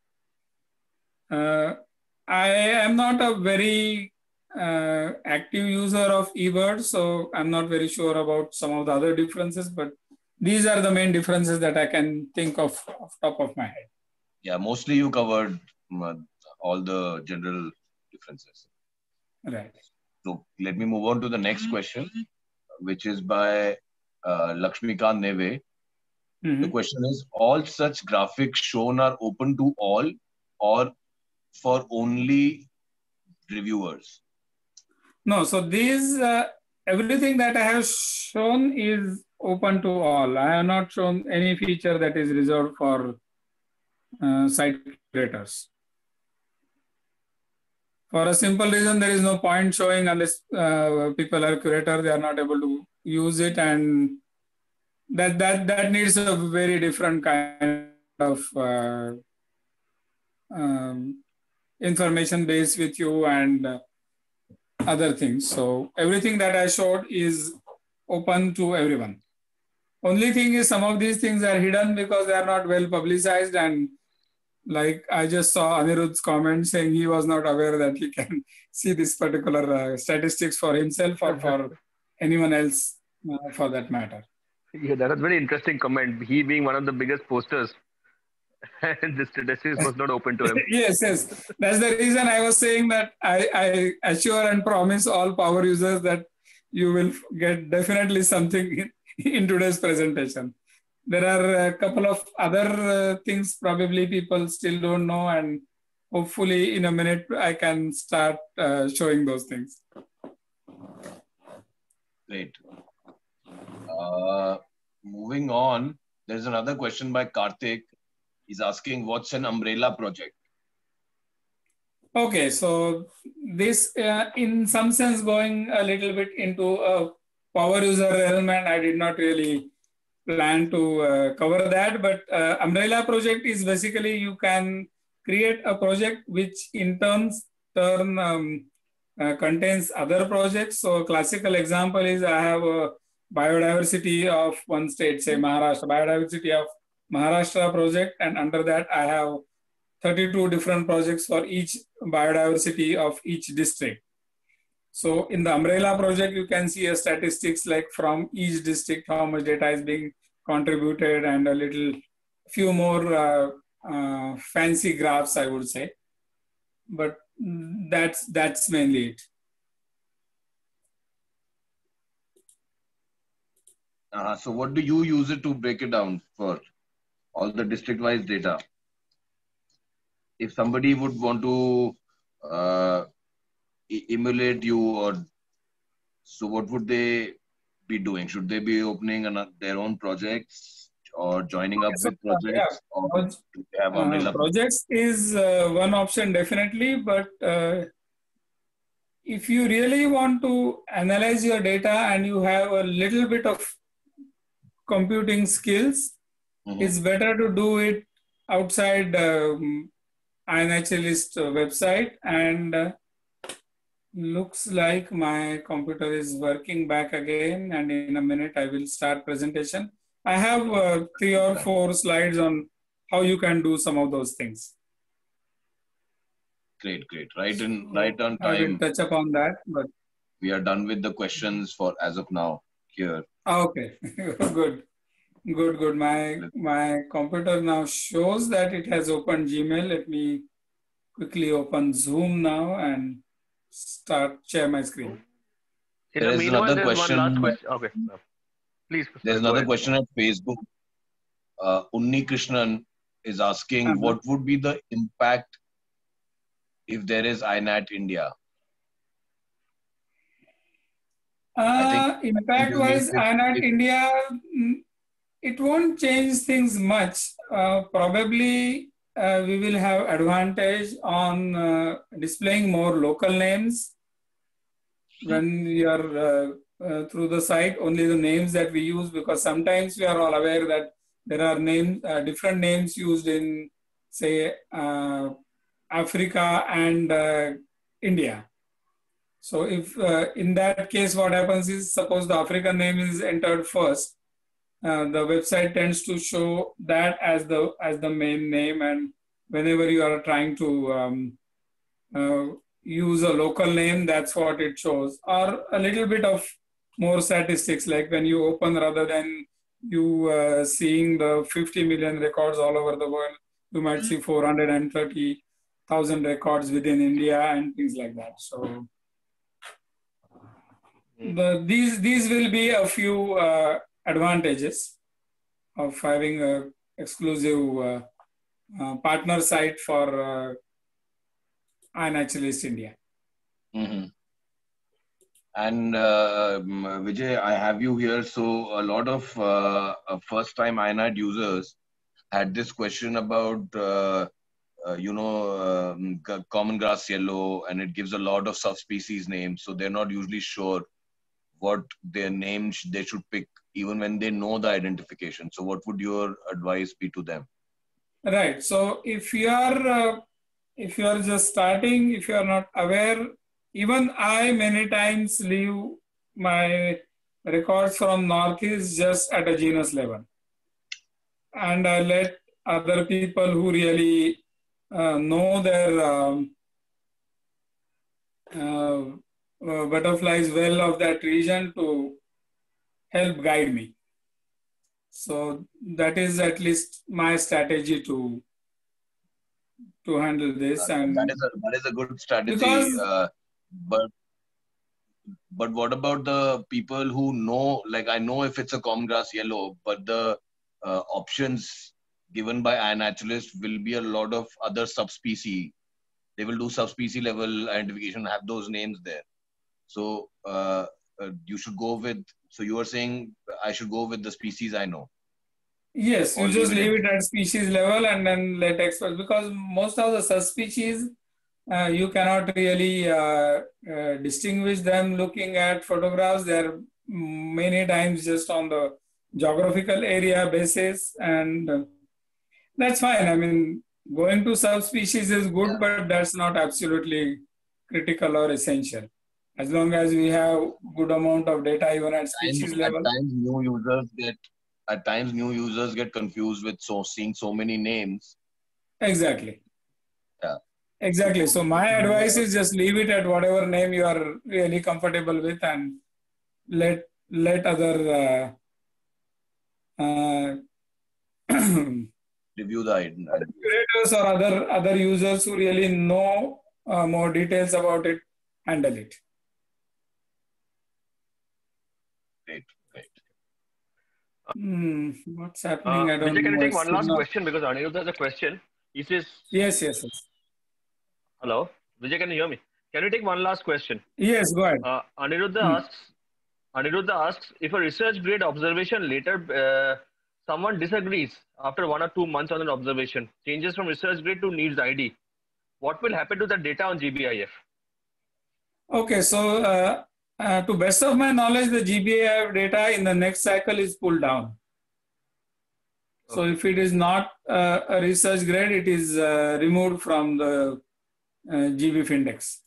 I am not a very active user of eBird, so I'm not very sure about some of the other differences, but these are the main differences that I can think of off top of my head. Yeah, mostly you covered all the general differences. Right. So let me move on to the next question, which is by Lakshmikant Neve. The question is, all such graphics shown are open to all or for only reviewers? No, so these, everything that I have shown is open to all. I have not shown any feature that is reserved for site curators. For a simple reason, there is no point showing unless people are curator, they are not able to use it, and that needs a very different kind of information base with you and other things. So everything that I showed is open to everyone. Only thing is some of these things are hidden because they are not well publicized, and like I just saw Anirudh's comment saying he was not aware that he can see this particular statistics for himself or for anyone else for that matter. Yeah, that was a very interesting comment. He being one of the biggest posters, and the statistics was not open to him. Yes. That's the reason I was saying that I assure and promise all power users that you will get definitely something in today's presentation. There are a couple of other things probably people still don't know, and hopefully in a minute I can start showing those things. Great. Moving on, there's another question by Karthik. He's asking, what's an umbrella project? Okay, so this in some sense going a little bit into a power user realm, and I did not really plan to cover that, but umbrella project is basically you can create a project which in turn contains other projects. So classical example is I have a biodiversity of one state, say Maharashtra, biodiversity of Maharashtra project, and under that I have 32 different projects for each biodiversity of each district. So in the umbrella project, you can see a statistics like from each district, how much data is being contributed, and a few more fancy graphs, I would say. But that's mainly it. So what do you use it to break it down for all the district-wise data? If somebody would want to emulate you, or so what would they be doing? Should they be opening their own projects, or joining up with projects, or do they have umbrella projects is one option definitely, but if you really want to analyze your data and you have a little bit of computing skills, it's better to do it outside iNaturalist website. And looks like my computer is working back again, and in a minute I will start presentation. I have 3 or 4 slides on how you can do some of those things. Great. Right on time. I will touch upon that, but we are done with the questions for as of now here. Okay, good. My computer now shows that it has opened Gmail. Let me quickly open Zoom now and share my screen. There is another question. One last question. Okay, please. There's another question at Facebook. Unni Krishnan is asking, what would be the impact if there is INAT India? Impact-wise, INAT India, it won't change things much. Probably we will have advantage on displaying more local names. When we are through the site, only the names that we use, because sometimes we are all aware that there are names, different names used in, say, Africa and India. So if in that case, what happens is, suppose the African name is entered first, the website tends to show that as the main name, and whenever you are trying to use a local name, that's what it shows. Or a little bit of more statistics, like when you open, rather than you seeing the 50 million records all over the world, you might see 430,000 records within India and things like that. So these will be a few advantages of having an exclusive partner site for iNaturalist India. And Vijay, I have you here. So a lot of first-time INAT users had this question about, common grass yellow, and it gives a lot of subspecies names. So they're not usually sure what their names they should pick, even when they know the identification. So what would your advice be to them? Right. So if you are just starting, if you are not aware, even I many times leave my records from Northeast just at a genus level, and I let other people who really know their butterflies well of that region to help guide me. So that is at least my strategy to handle this. And that is a good strategy. But what about the people who know, like, I know if it's a common grass yellow, but the options given by iNaturalist will be a lot of other subspecies. They will do subspecies level identification, have those names there. So you should go with, so you are saying I should go with the species I know. Yes, you just leave it at species level and then let experts, because most of the subspecies, you cannot really distinguish them looking at photographs. They're many times just on the geographical area basis, and that's fine. I mean, going to subspecies is good, but that's not absolutely critical or essential. As long as we have good amount of data even at species level. At times new users get confused with seeing so many names. Exactly. Yeah. Exactly. So my advice is just leave it at whatever name you are really comfortable with, and let other review the curators or other users who really know more details about it handle it. Great. What's happening? I don't know. Vijay, can you take one last question, because Anirudh has a question. He says, Yes. Hello, Vijay, can you hear me? Can you take one last question? Yes, go ahead. Aniruddha asks, if a research grade observation later someone disagrees after 1 or 2 months on an observation, changes from research grade to needs ID, what will happen to the data on GBIF? Okay, so to best of my knowledge, the GBIF data in the next cycle is pulled down. So if it is not a research grade, it is removed from the GBIF index.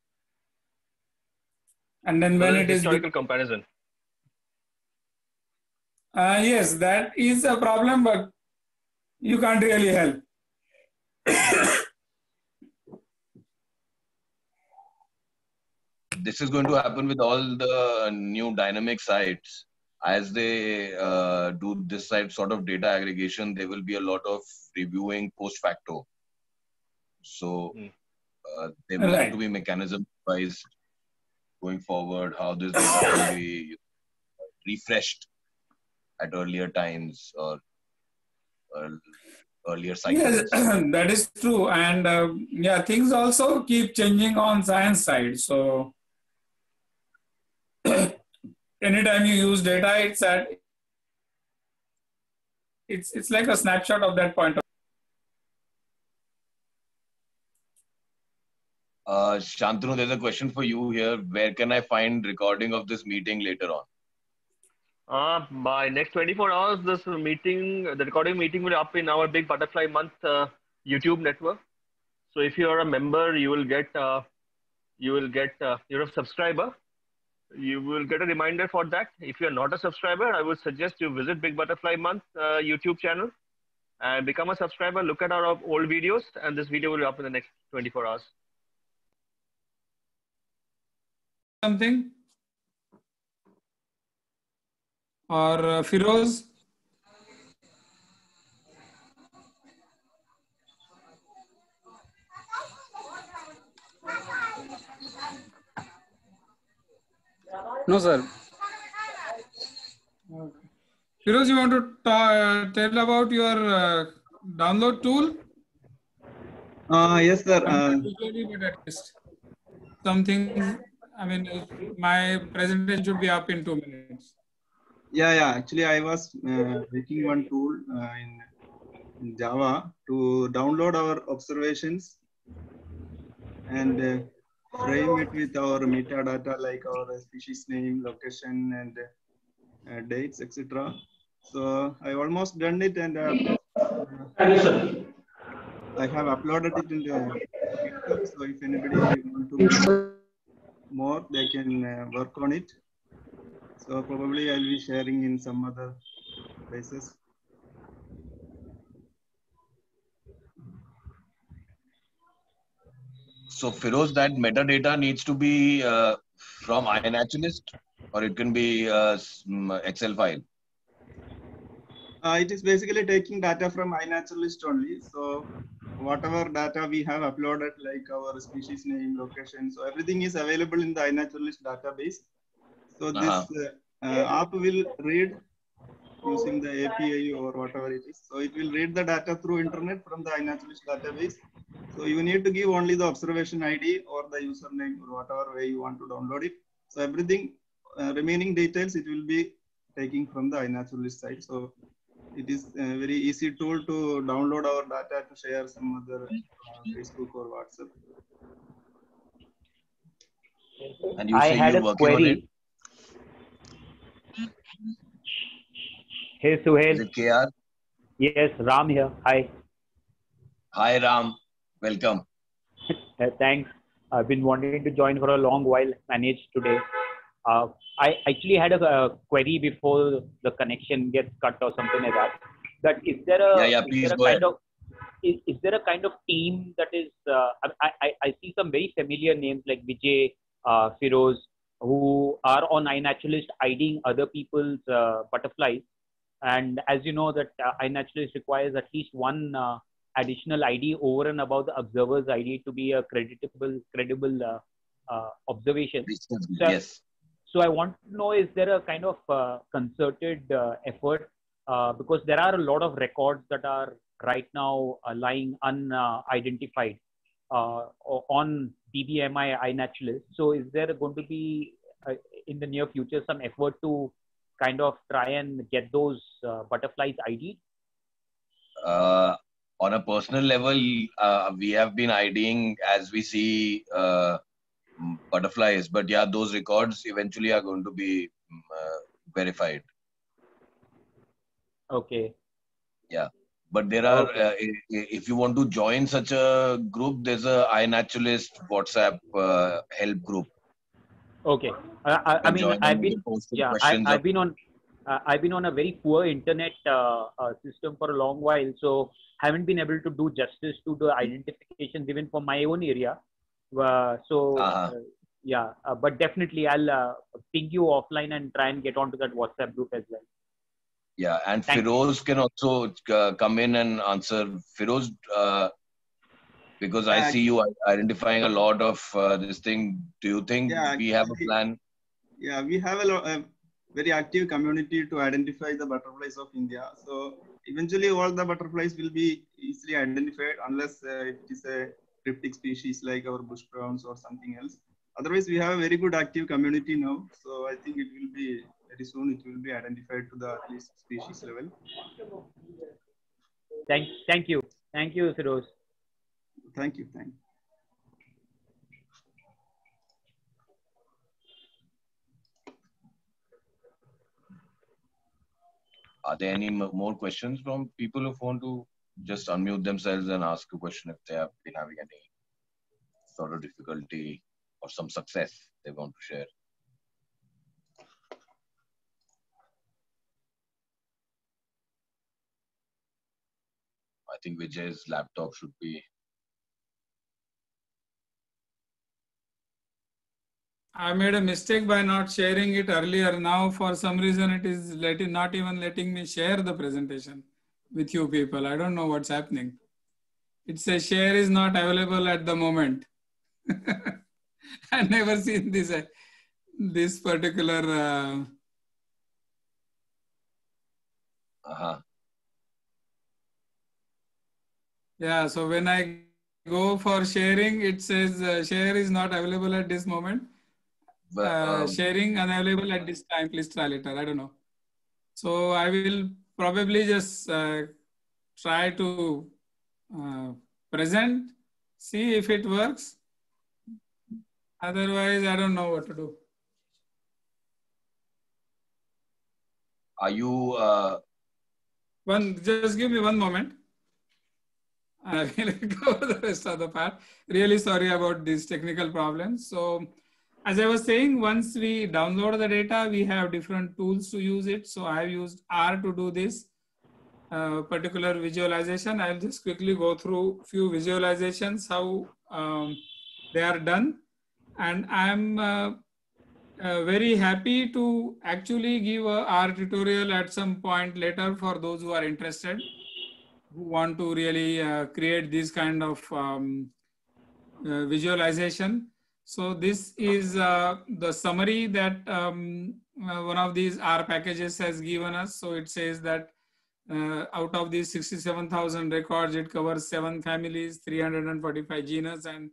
And then when it is historical comparison. Yes, that is a problem, but you can't really help. This is going to happen with all the new dynamic sites. As they do this sort of data aggregation, there will be a lot of reviewing post facto. So there will have to be mechanism wise going forward, how this data will be refreshed at earlier times or earlier cycles. Yes, that is true. And yeah, things also keep changing on science side. So anytime you use data, it's like a snapshot of that point of. Shantanu, there's a question for you here. Where can I find recording of this meeting later on? By next 24 hours, this meeting, the recording meeting will be up in our Big Butterfly Month YouTube network. So if you are a member, you're a subscriber. You will get a reminder for that. If you're not a subscriber, I would suggest you visit Big Butterfly Month YouTube channel and become a subscriber. Look at our old videos, and this video will be up in the next 24 hours. Something? Or Firoz? No, sir. Okay. Firoz, you want to tell about your download tool? Yes, sir. But at least something, I mean, my presentation should be up in 2 minutes. Yeah. Actually, I was making one tool in Java to download our observations and frame it with our metadata like our species name, location, and dates, etc. So I almost done it, and I have uploaded it into GitHub. So if anybody want to know more, they can work on it. So probably I'll be sharing in some other places. So Firoz, that metadata needs to be from iNaturalist, or it can be Excel file. It is basically taking data from iNaturalist only. So whatever data we have uploaded, like our species name, location, so everything is available in the iNaturalist database. So this app will read using the API or whatever it is. So it will read the data through internet from the iNaturalist database. So you need to give only the observation ID or the username or whatever way you want to download it. So everything, remaining details, it will be taking from the iNaturalist site. So it is a very easy tool to download our data to share some other Facebook or WhatsApp. And you say you're working on it? Hey, Suhail. Is it KR? Yes, Ram here. Hi. Hi, Ram. Welcome. Thanks. I've been wanting to join for a long while. Managed today. I actually had a query before the connection gets cut or something like that. That is there a is there a kind of team that is? I see some very familiar names like Vijay, Firoz, who are on iNaturalist IDing other people's butterflies. And as you know, that iNaturalist requires at least one additional ID over and above the observer's ID to be a credible observation. Yes. So I want to know, is there a kind of concerted effort? Because there are a lot of records that are right now lying unidentified on BBMI iNaturalist. So is there going to be in the near future some effort to kind of try and get those butterflies ID'd? On a personal level, we have been IDing as we see butterflies, but yeah, those records eventually are going to be verified. Okay. Yeah, but there are, Okay. if you want to join such a group, there's a iNaturalist WhatsApp help group. Okay. I mean, I've been, yeah, I've been on a very poor internet system for a long while, so haven't been able to do justice to the identifications even for my own area. Yeah, but definitely I'll ping you offline and try and get onto that WhatsApp group as well. Yeah, and Firoz can also come in and answer. Firoz, because I see you identifying a lot of this thing. Do you think we have a plan? Yeah, we have a very active community to identify the butterflies of India. So eventually all the butterflies will be easily identified unless it is a cryptic species like our bush browns or something else. Otherwise, we have a very good active community now. So I think it will be very soon it will be identified to the at least species level. Thank you, Firoz. Thank you. Are there any more questions from people who want to just unmute themselves and ask a question if they have been having any sort of difficulty or some success they want to share? I think Vijay's laptop should be. I made a mistake by not sharing it earlier. Now, for some reason, it is not even letting me share the presentation with you people. I don't know what's happening. It says share is not available at the moment. I've never seen this particular. Yeah, so when I go for sharing, it says share is not available at this moment. Sharing unavailable at this time, please try later. I don't know. So I will probably just try to present, see if it works. Otherwise, I don't know what to do. Are you? Just give me one moment. I will cover the rest of the part. Really sorry about these technical problems. So, as I was saying, once we download the data, we have different tools to use it. So I have used R to do this particular visualization. I'll just quickly go through a few visualizations, how they are done. And I'm very happy to actually give a R tutorial at some point later for those who are interested, who want to really create this kind of visualization. So this is the summary that one of these R packages has given us. So it says that out of these 67,000 records, it covers 7 families, 345 genus, and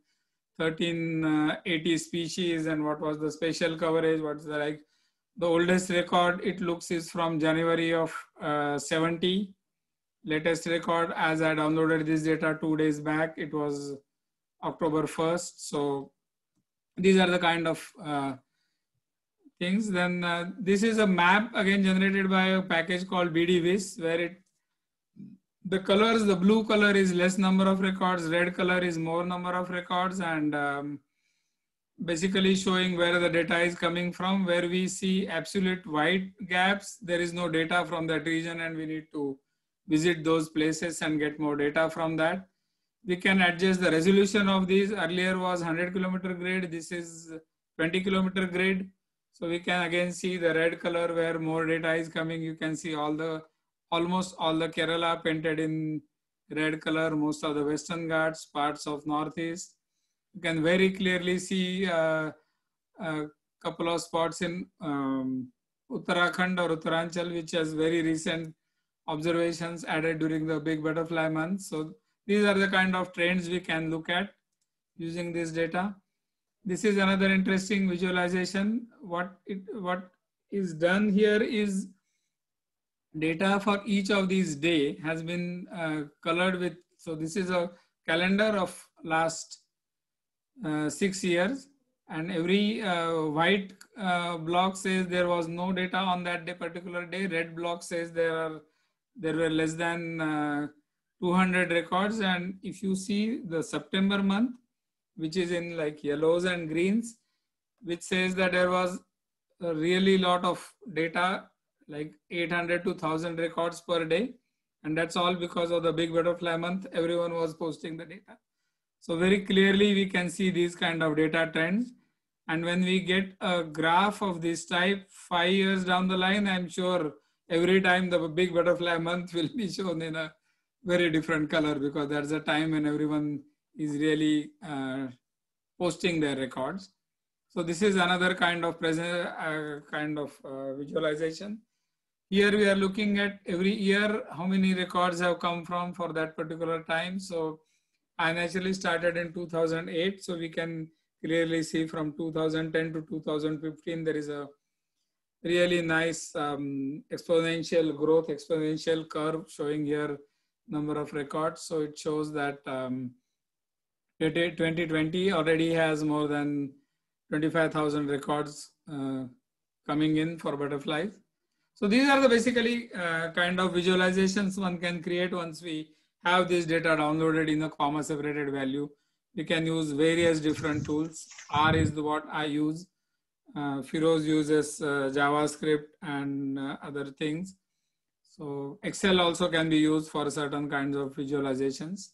1380 species. And what was the spatial coverage? What's the oldest record it looks is from January of 70. Latest record, as I downloaded this data 2 days back, it was October 1st. So these are the kind of things. Then this is a map again generated by a package called BDVis, where the colors, the blue color is less number of records, red color is more number of records, and basically showing where the data is coming from. Where we see absolute white gaps, there is no data from that region, and we need to visit those places and get more data from that. We can adjust the resolution of these. Earlier was 100 kilometer grid. This is 20 kilometer grid. So we can again see the red color where more data is coming. You can see almost all the Kerala painted in red color, most of the Western Ghats, parts of Northeast. You can very clearly see a couple of spots in Uttarakhand or Uttaranchal, which has very recent observations added during the big butterfly month. So these are the kind of trends we can look at using this data. This is another interesting visualization. What is done here is data for each of these day has been colored with, so this is a calendar of last 6 years, and every white block says there was no data on that day, particular day. Red block says there were less than 200 records. And if you see the September month, which is in like yellows and greens, which says that there was a really lot of data, like 800 to 1000 records per day. And that's all because of the big butterfly month. Everyone was posting the data. So very clearly we can see these kind of data trends. And when we get a graph of this type 5 years down the line, I'm sure every time the big butterfly month will be shown in a very different color, because that's a time when everyone is really posting their records. So this is another kind of visualization. Here we are looking at every year how many records have come from for that particular time. So I naturally started in 2008. So we can clearly see from 2010 to 2015, there is a really nice exponential growth, exponential curve showing here number of records. So it shows that 2020 already has more than 25,000 records coming in for butterflies. So these are the basically kind of visualizations one can create once we have this data downloaded in a comma separated value. We can use various different tools. R is what I use. Firoz uses JavaScript and other things. So Excel also can be used for certain kinds of visualizations.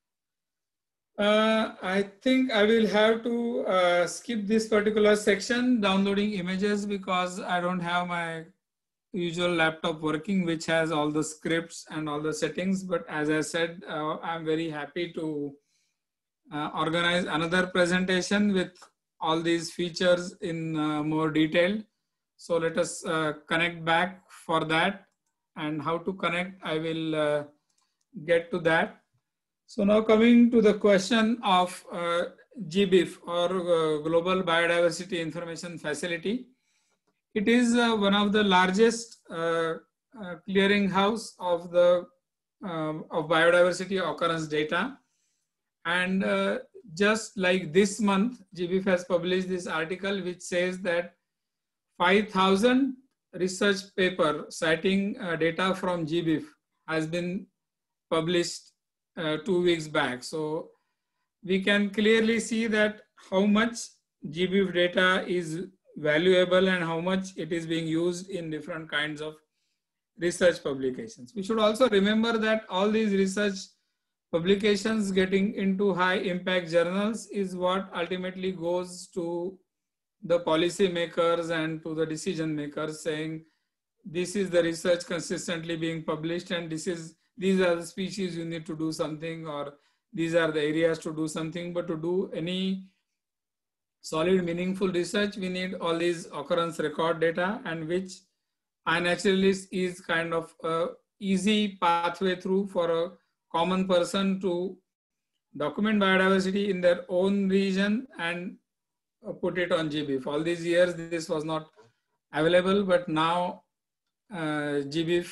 I think I will have to skip this particular section, downloading images, because I don't have my usual laptop working, which has all the scripts and all the settings. But as I said, I'm very happy to organize another presentation with all these features in more detail. So let us connect back for that, and how to connect, I will get to that. So now coming to the question of GBIF, or Global Biodiversity Information Facility. It is one of the largest clearinghouse of the of biodiversity occurrence data. And just like this month, GBIF has published this article which says that 5,000 research paper citing data from GBIF has been published 2 weeks back. So we can clearly see that how much GBIF data is valuable and how much it is being used in different kinds of research publications. We should also remember that all these research publications getting into high impact journals is what ultimately goes to the policy makers and to the decision makers, saying this is the research consistently being published, and these are the species you need to do something, or these are the areas to do something. But to do any solid, meaningful research, we need all these occurrence record data, and which iNaturalist is kind of a easy pathway through for a common person to document biodiversity in their own region and put it on GBIF. All these years, this was not available, but now GBIF,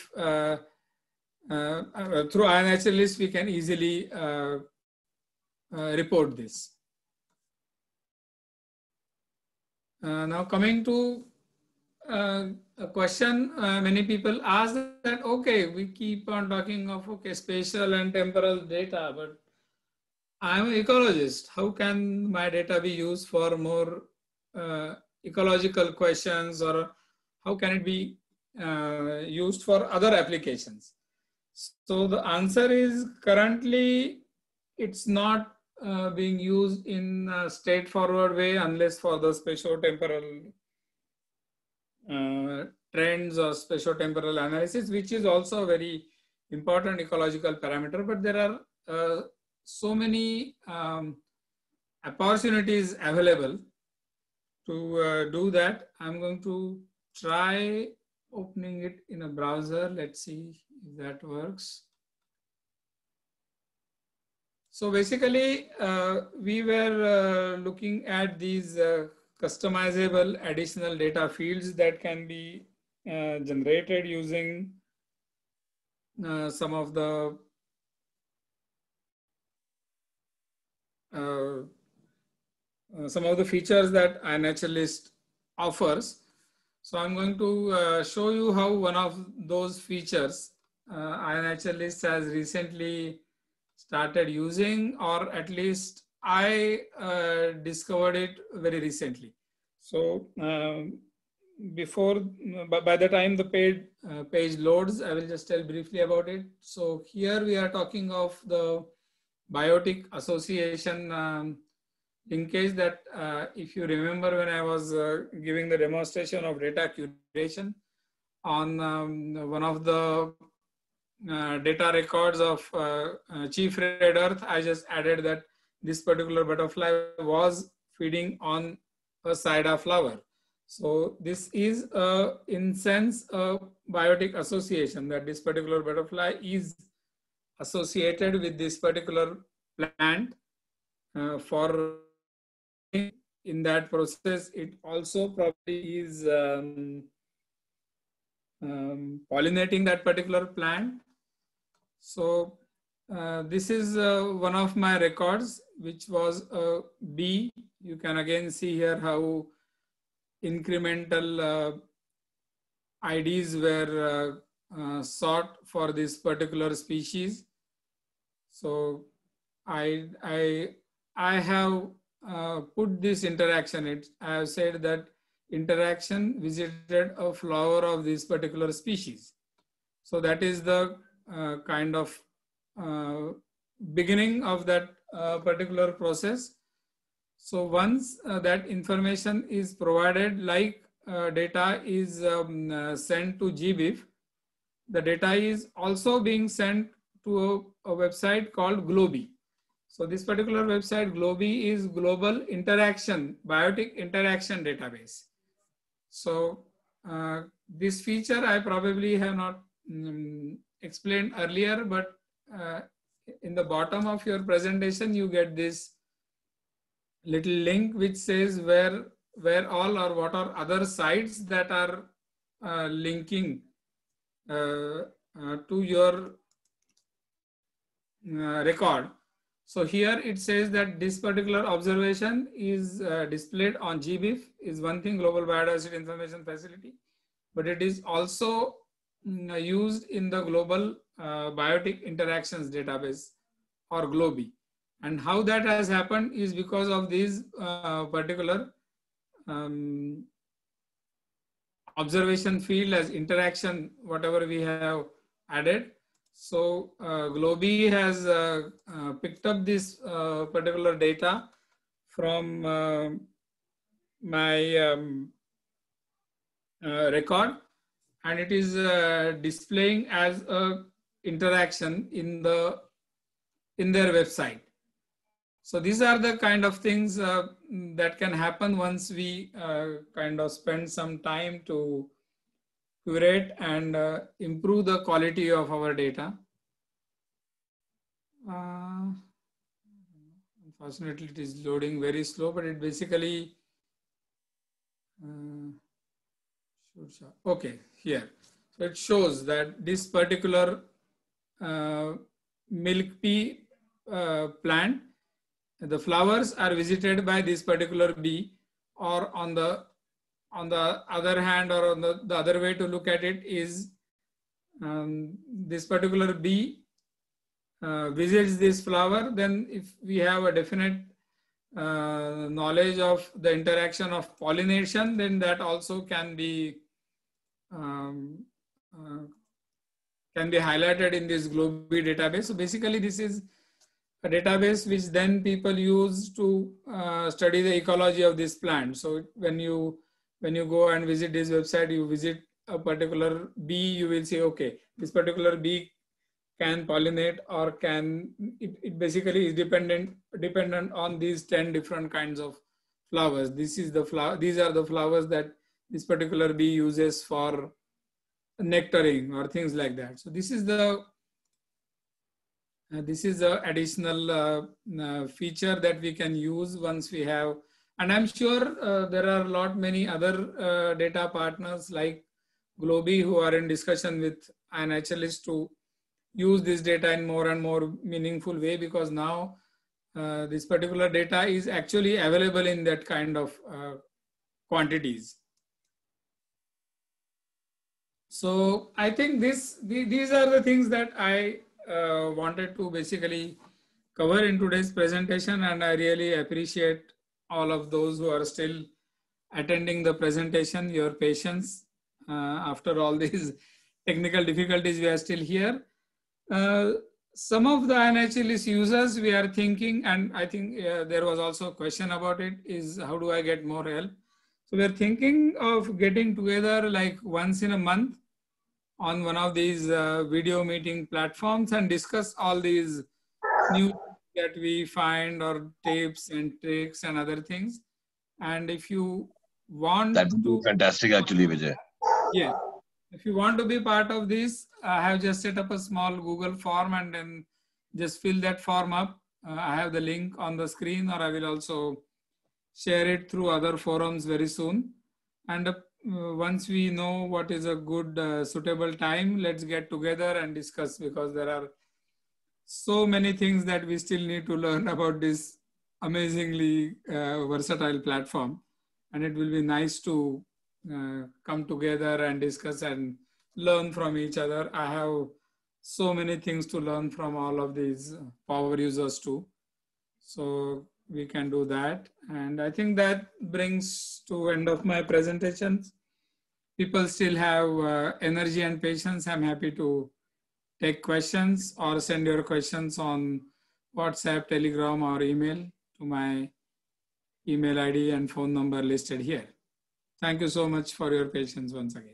through iNaturalist, we can easily report this. Now coming to a question many people ask that, okay, we keep on talking of, okay, spatial and temporal data, but I'm an ecologist. How can my data be used for more ecological questions, or how can it be used for other applications? So the answer is, currently it's not being used in a straightforward way unless for the spatio-temporal trends or spatio-temporal analysis, which is also a very important ecological parameter. But there are so many opportunities available to do that. I'm going to try opening it in a browser. Let's see if that works. So basically, we were looking at these customizable additional data fields that can be generated using some of the features that iNaturalist offers. So I'm going to show you how one of those features iNaturalist has recently started using, or at least I discovered it very recently. So by the time the page loads, I will just tell briefly about it. So here we are talking of the biotic association linkage that if you remember when I was giving the demonstration of data curation on one of the data records of Chief Red Earth, I just added that this particular butterfly was feeding on a Sida flower. So this is in sense a biotic association, that this particular butterfly is associated with this particular plant for in that process. It also probably is pollinating that particular plant. So this is one of my records, which was a bee. You can again see here how incremental IDs were sought for this particular species. So I have put this interaction. I have said that interaction visited a flower of this particular species. So that is the kind of beginning of that particular process. So once that information is provided, like data is sent to GBIF, the data is also being sent to a website called Globi. So this particular website, Globi, is Global Interaction, Biotic Interaction Database. So this feature I probably have not explained earlier, but in the bottom of your presentation, you get this little link which says where all or what are other sites that are linking to your record. So here it says that this particular observation is displayed on GBIF, is one thing, Global Biodiversity Information Facility, but it is also used in the Global Biotic Interactions Database, or Globi. And how that has happened is because of these particular observation field as interaction, whatever we have added. So Globi has picked up this particular data from my record, and it is displaying as a interaction in their website. So these are the kind of things that can happen once we kind of spend some time to curate and improve the quality of our data. Unfortunately, it is loading very slow, but it basically okay, here. So it shows that this particular milk pea plant, the flowers are visited by this particular bee, or on the other hand, or on the other way to look at it is this particular bee visits this flower. Then if we have a definite knowledge of the interaction of pollination, then that also can be highlighted in this Globi database. So basically this is a database which then people use to study the ecology of this plant. So when you go and visit this website, you visit a particular bee, you will say, okay, this particular bee can pollinate, or it basically is dependent on these 10 different kinds of flowers. These are the flowers that this particular bee uses for nectaring or things like that. So this is the additional feature that we can use once we have And I'm sure there are many other data partners like Globee who are in discussion with iNaturalist to use this data in more and more meaningful way, because now this particular data is actually available in that kind of quantities. So I think these are the things that I wanted to basically cover in today's presentation, and I really appreciate all of those who are still attending the presentation, your patience. After all these technical difficulties, we are still here. Some of the iNaturalist users, we are thinking, and I think there was also a question about it, is how do I get more help? So we're thinking of getting together like once in a month on one of these video meeting platforms and discuss all these new that we find, or tips and tricks and other things. And if you want that would be fantastic actually, Vijay. Yeah. If you want to be part of this, I have just set up a small Google form, and then just fill that form up. I have the link on the screen, or I will also share it through other forums very soon. And once we know what is a good, suitable time, let's get together and discuss, because there are so many things that we still need to learn about this amazingly versatile platform. And it will be nice to come together and discuss and learn from each other. I have so many things to learn from all of these power users too. So we can do that. And I think that brings to end of my presentations. People still have energy and patience. I'm happy to take questions or send your questions on WhatsApp, Telegram, or email to my email ID and phone number listed here. Thank you so much for your patience once again.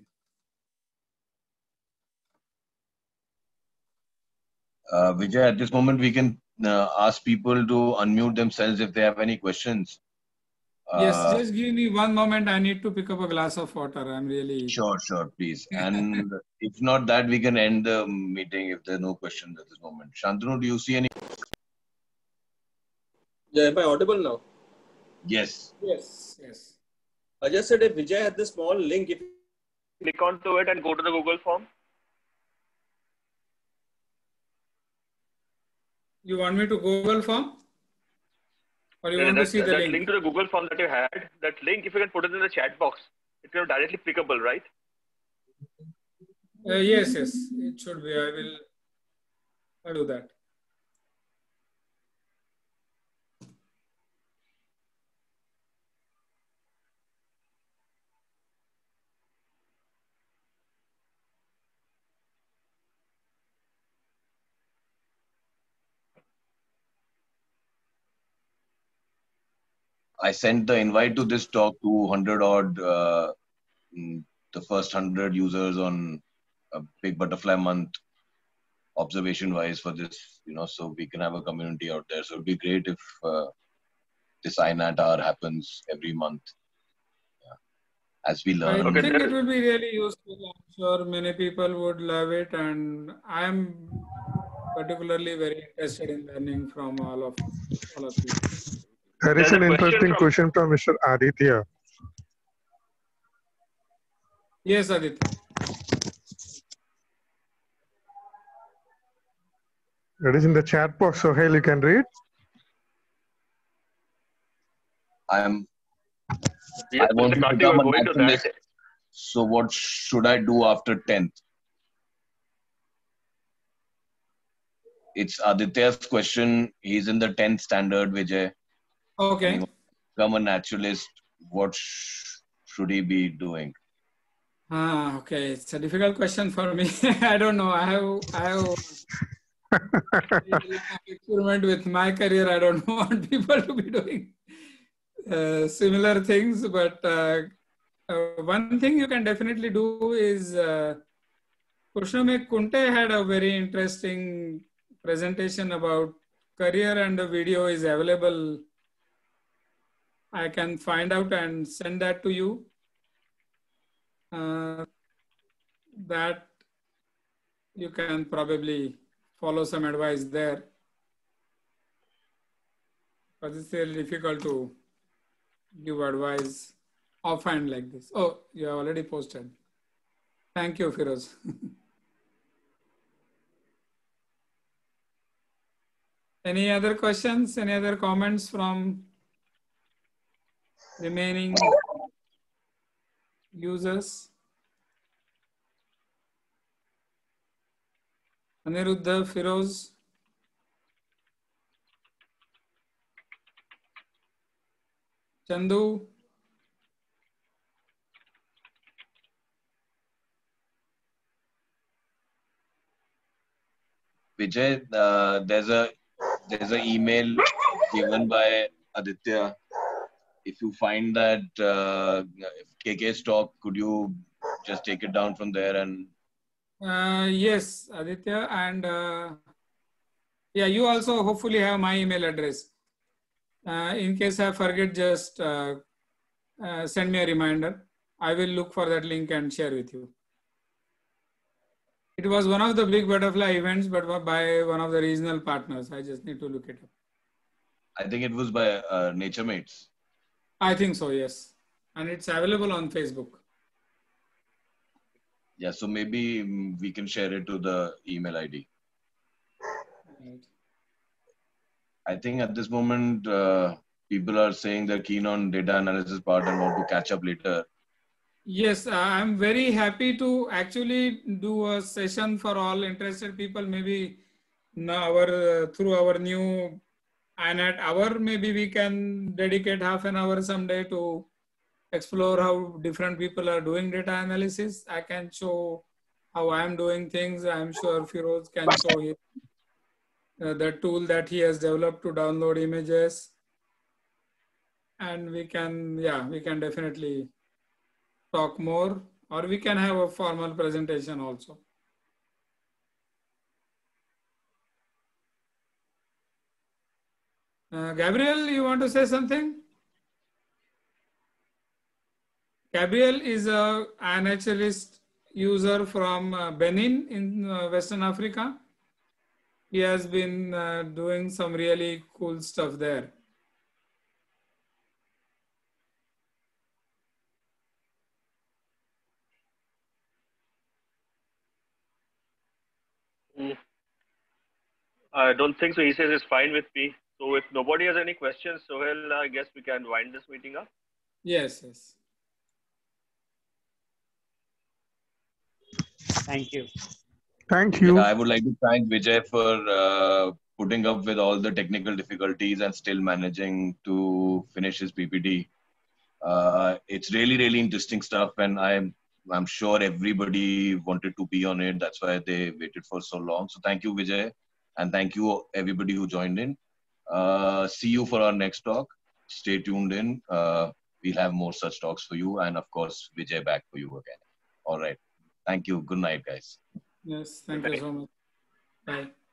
Vijay, at this moment, we can ask people to unmute themselves if they have any questions. Yes, just give me one moment. I need to pick up a glass of water. I'm really... Sure, please. And if not that, we can end the meeting if there are no questions at this moment. Shantanu, do you see any? Yeah, am I audible now? Yes. Yes. I just said if Vijay had this small link, if you click onto it and go to the Google form. You want me to Google form? Or you want to see the that link? Link to the Google form that you had, that link, if you can put it in the chat box, it's directly clickable, right? Yes, it should be. I'll do that. I sent the invite to this talk to 100 odd, the first 100 users on a Big Butterfly Month observation wise for this, so we can have a community out there. So it'd be great if this iNat hour happens every month. As we learn. I think it will be really useful. I'm sure many people would love it, and I'm particularly very interested in learning from all of you. There is an interesting question from Mr. Aditya. Yes, Aditya. That is in the chat box, so Sohail, you can read. I want to become a naturalist. So what should I do after 10th? It's Aditya's question. He's in the 10th standard, Vijay. Okay. Become a naturalist. What should he be doing? Okay. It's a difficult question for me. I don't know. I have experiment with my career. I don't want people to be doing similar things, but one thing you can definitely do is Krishnamek Kunte had a very interesting presentation about career, and the video is available. I can find out and send that to you. That you can probably follow some advice there. But it's really difficult to give advice offhand like this. Oh, you have already posted. Thank you, Firoz. Any other questions? Any other comments from remaining users? Aniruddha, Firoz? Chandu? Vijay, there's an email given by Aditya. If you find that KK stock, could you just take it down from there? And Yes, Aditya, and yeah, you also hopefully have my email address. In case I forget, just send me a reminder. I will look for that link and share with you. It was one of the big butterfly events, but by one of the regional partners. I just need to look it up. I think it was by Nature Mates. I think so, yes. And it's available on Facebook. Yeah, so maybe we can share it to the email ID. Right. I think at this moment, people are saying they're keen on data analysis part and want to catch up later. Yes, I'm very happy to actually do a session for all interested people. Maybe now through our new INAT hour, maybe we can dedicate half an hour someday to explore how different people are doing data analysis. I can show how I'm doing things. I'm sure Firoz can show his, the tool that he has developed to download images. And we can definitely talk more, or we can have a formal presentation also. Gabriel, you want to say something? Gabriel is a naturalist user from Benin in Western Africa. He has been doing some really cool stuff there. I don't think so. He says it's fine with me. So if nobody has any questions, Sohail, I guess we can wind this meeting up. Yes, yes. Thank you. Thank you. Yeah, I would like to thank Vijay for putting up with all the technical difficulties and still managing to finish his PPT. It's really, really interesting stuff, and I'm sure everybody wanted to be on it. That's why they waited for so long. So thank you, Vijay, and thank you everybody who joined in. See you for our next talk. Stay tuned in. We'll have more such talks for you, and of course, Vijay back for you again. All right. Thank you. Good night, guys. Yes, thank you so much. Bye.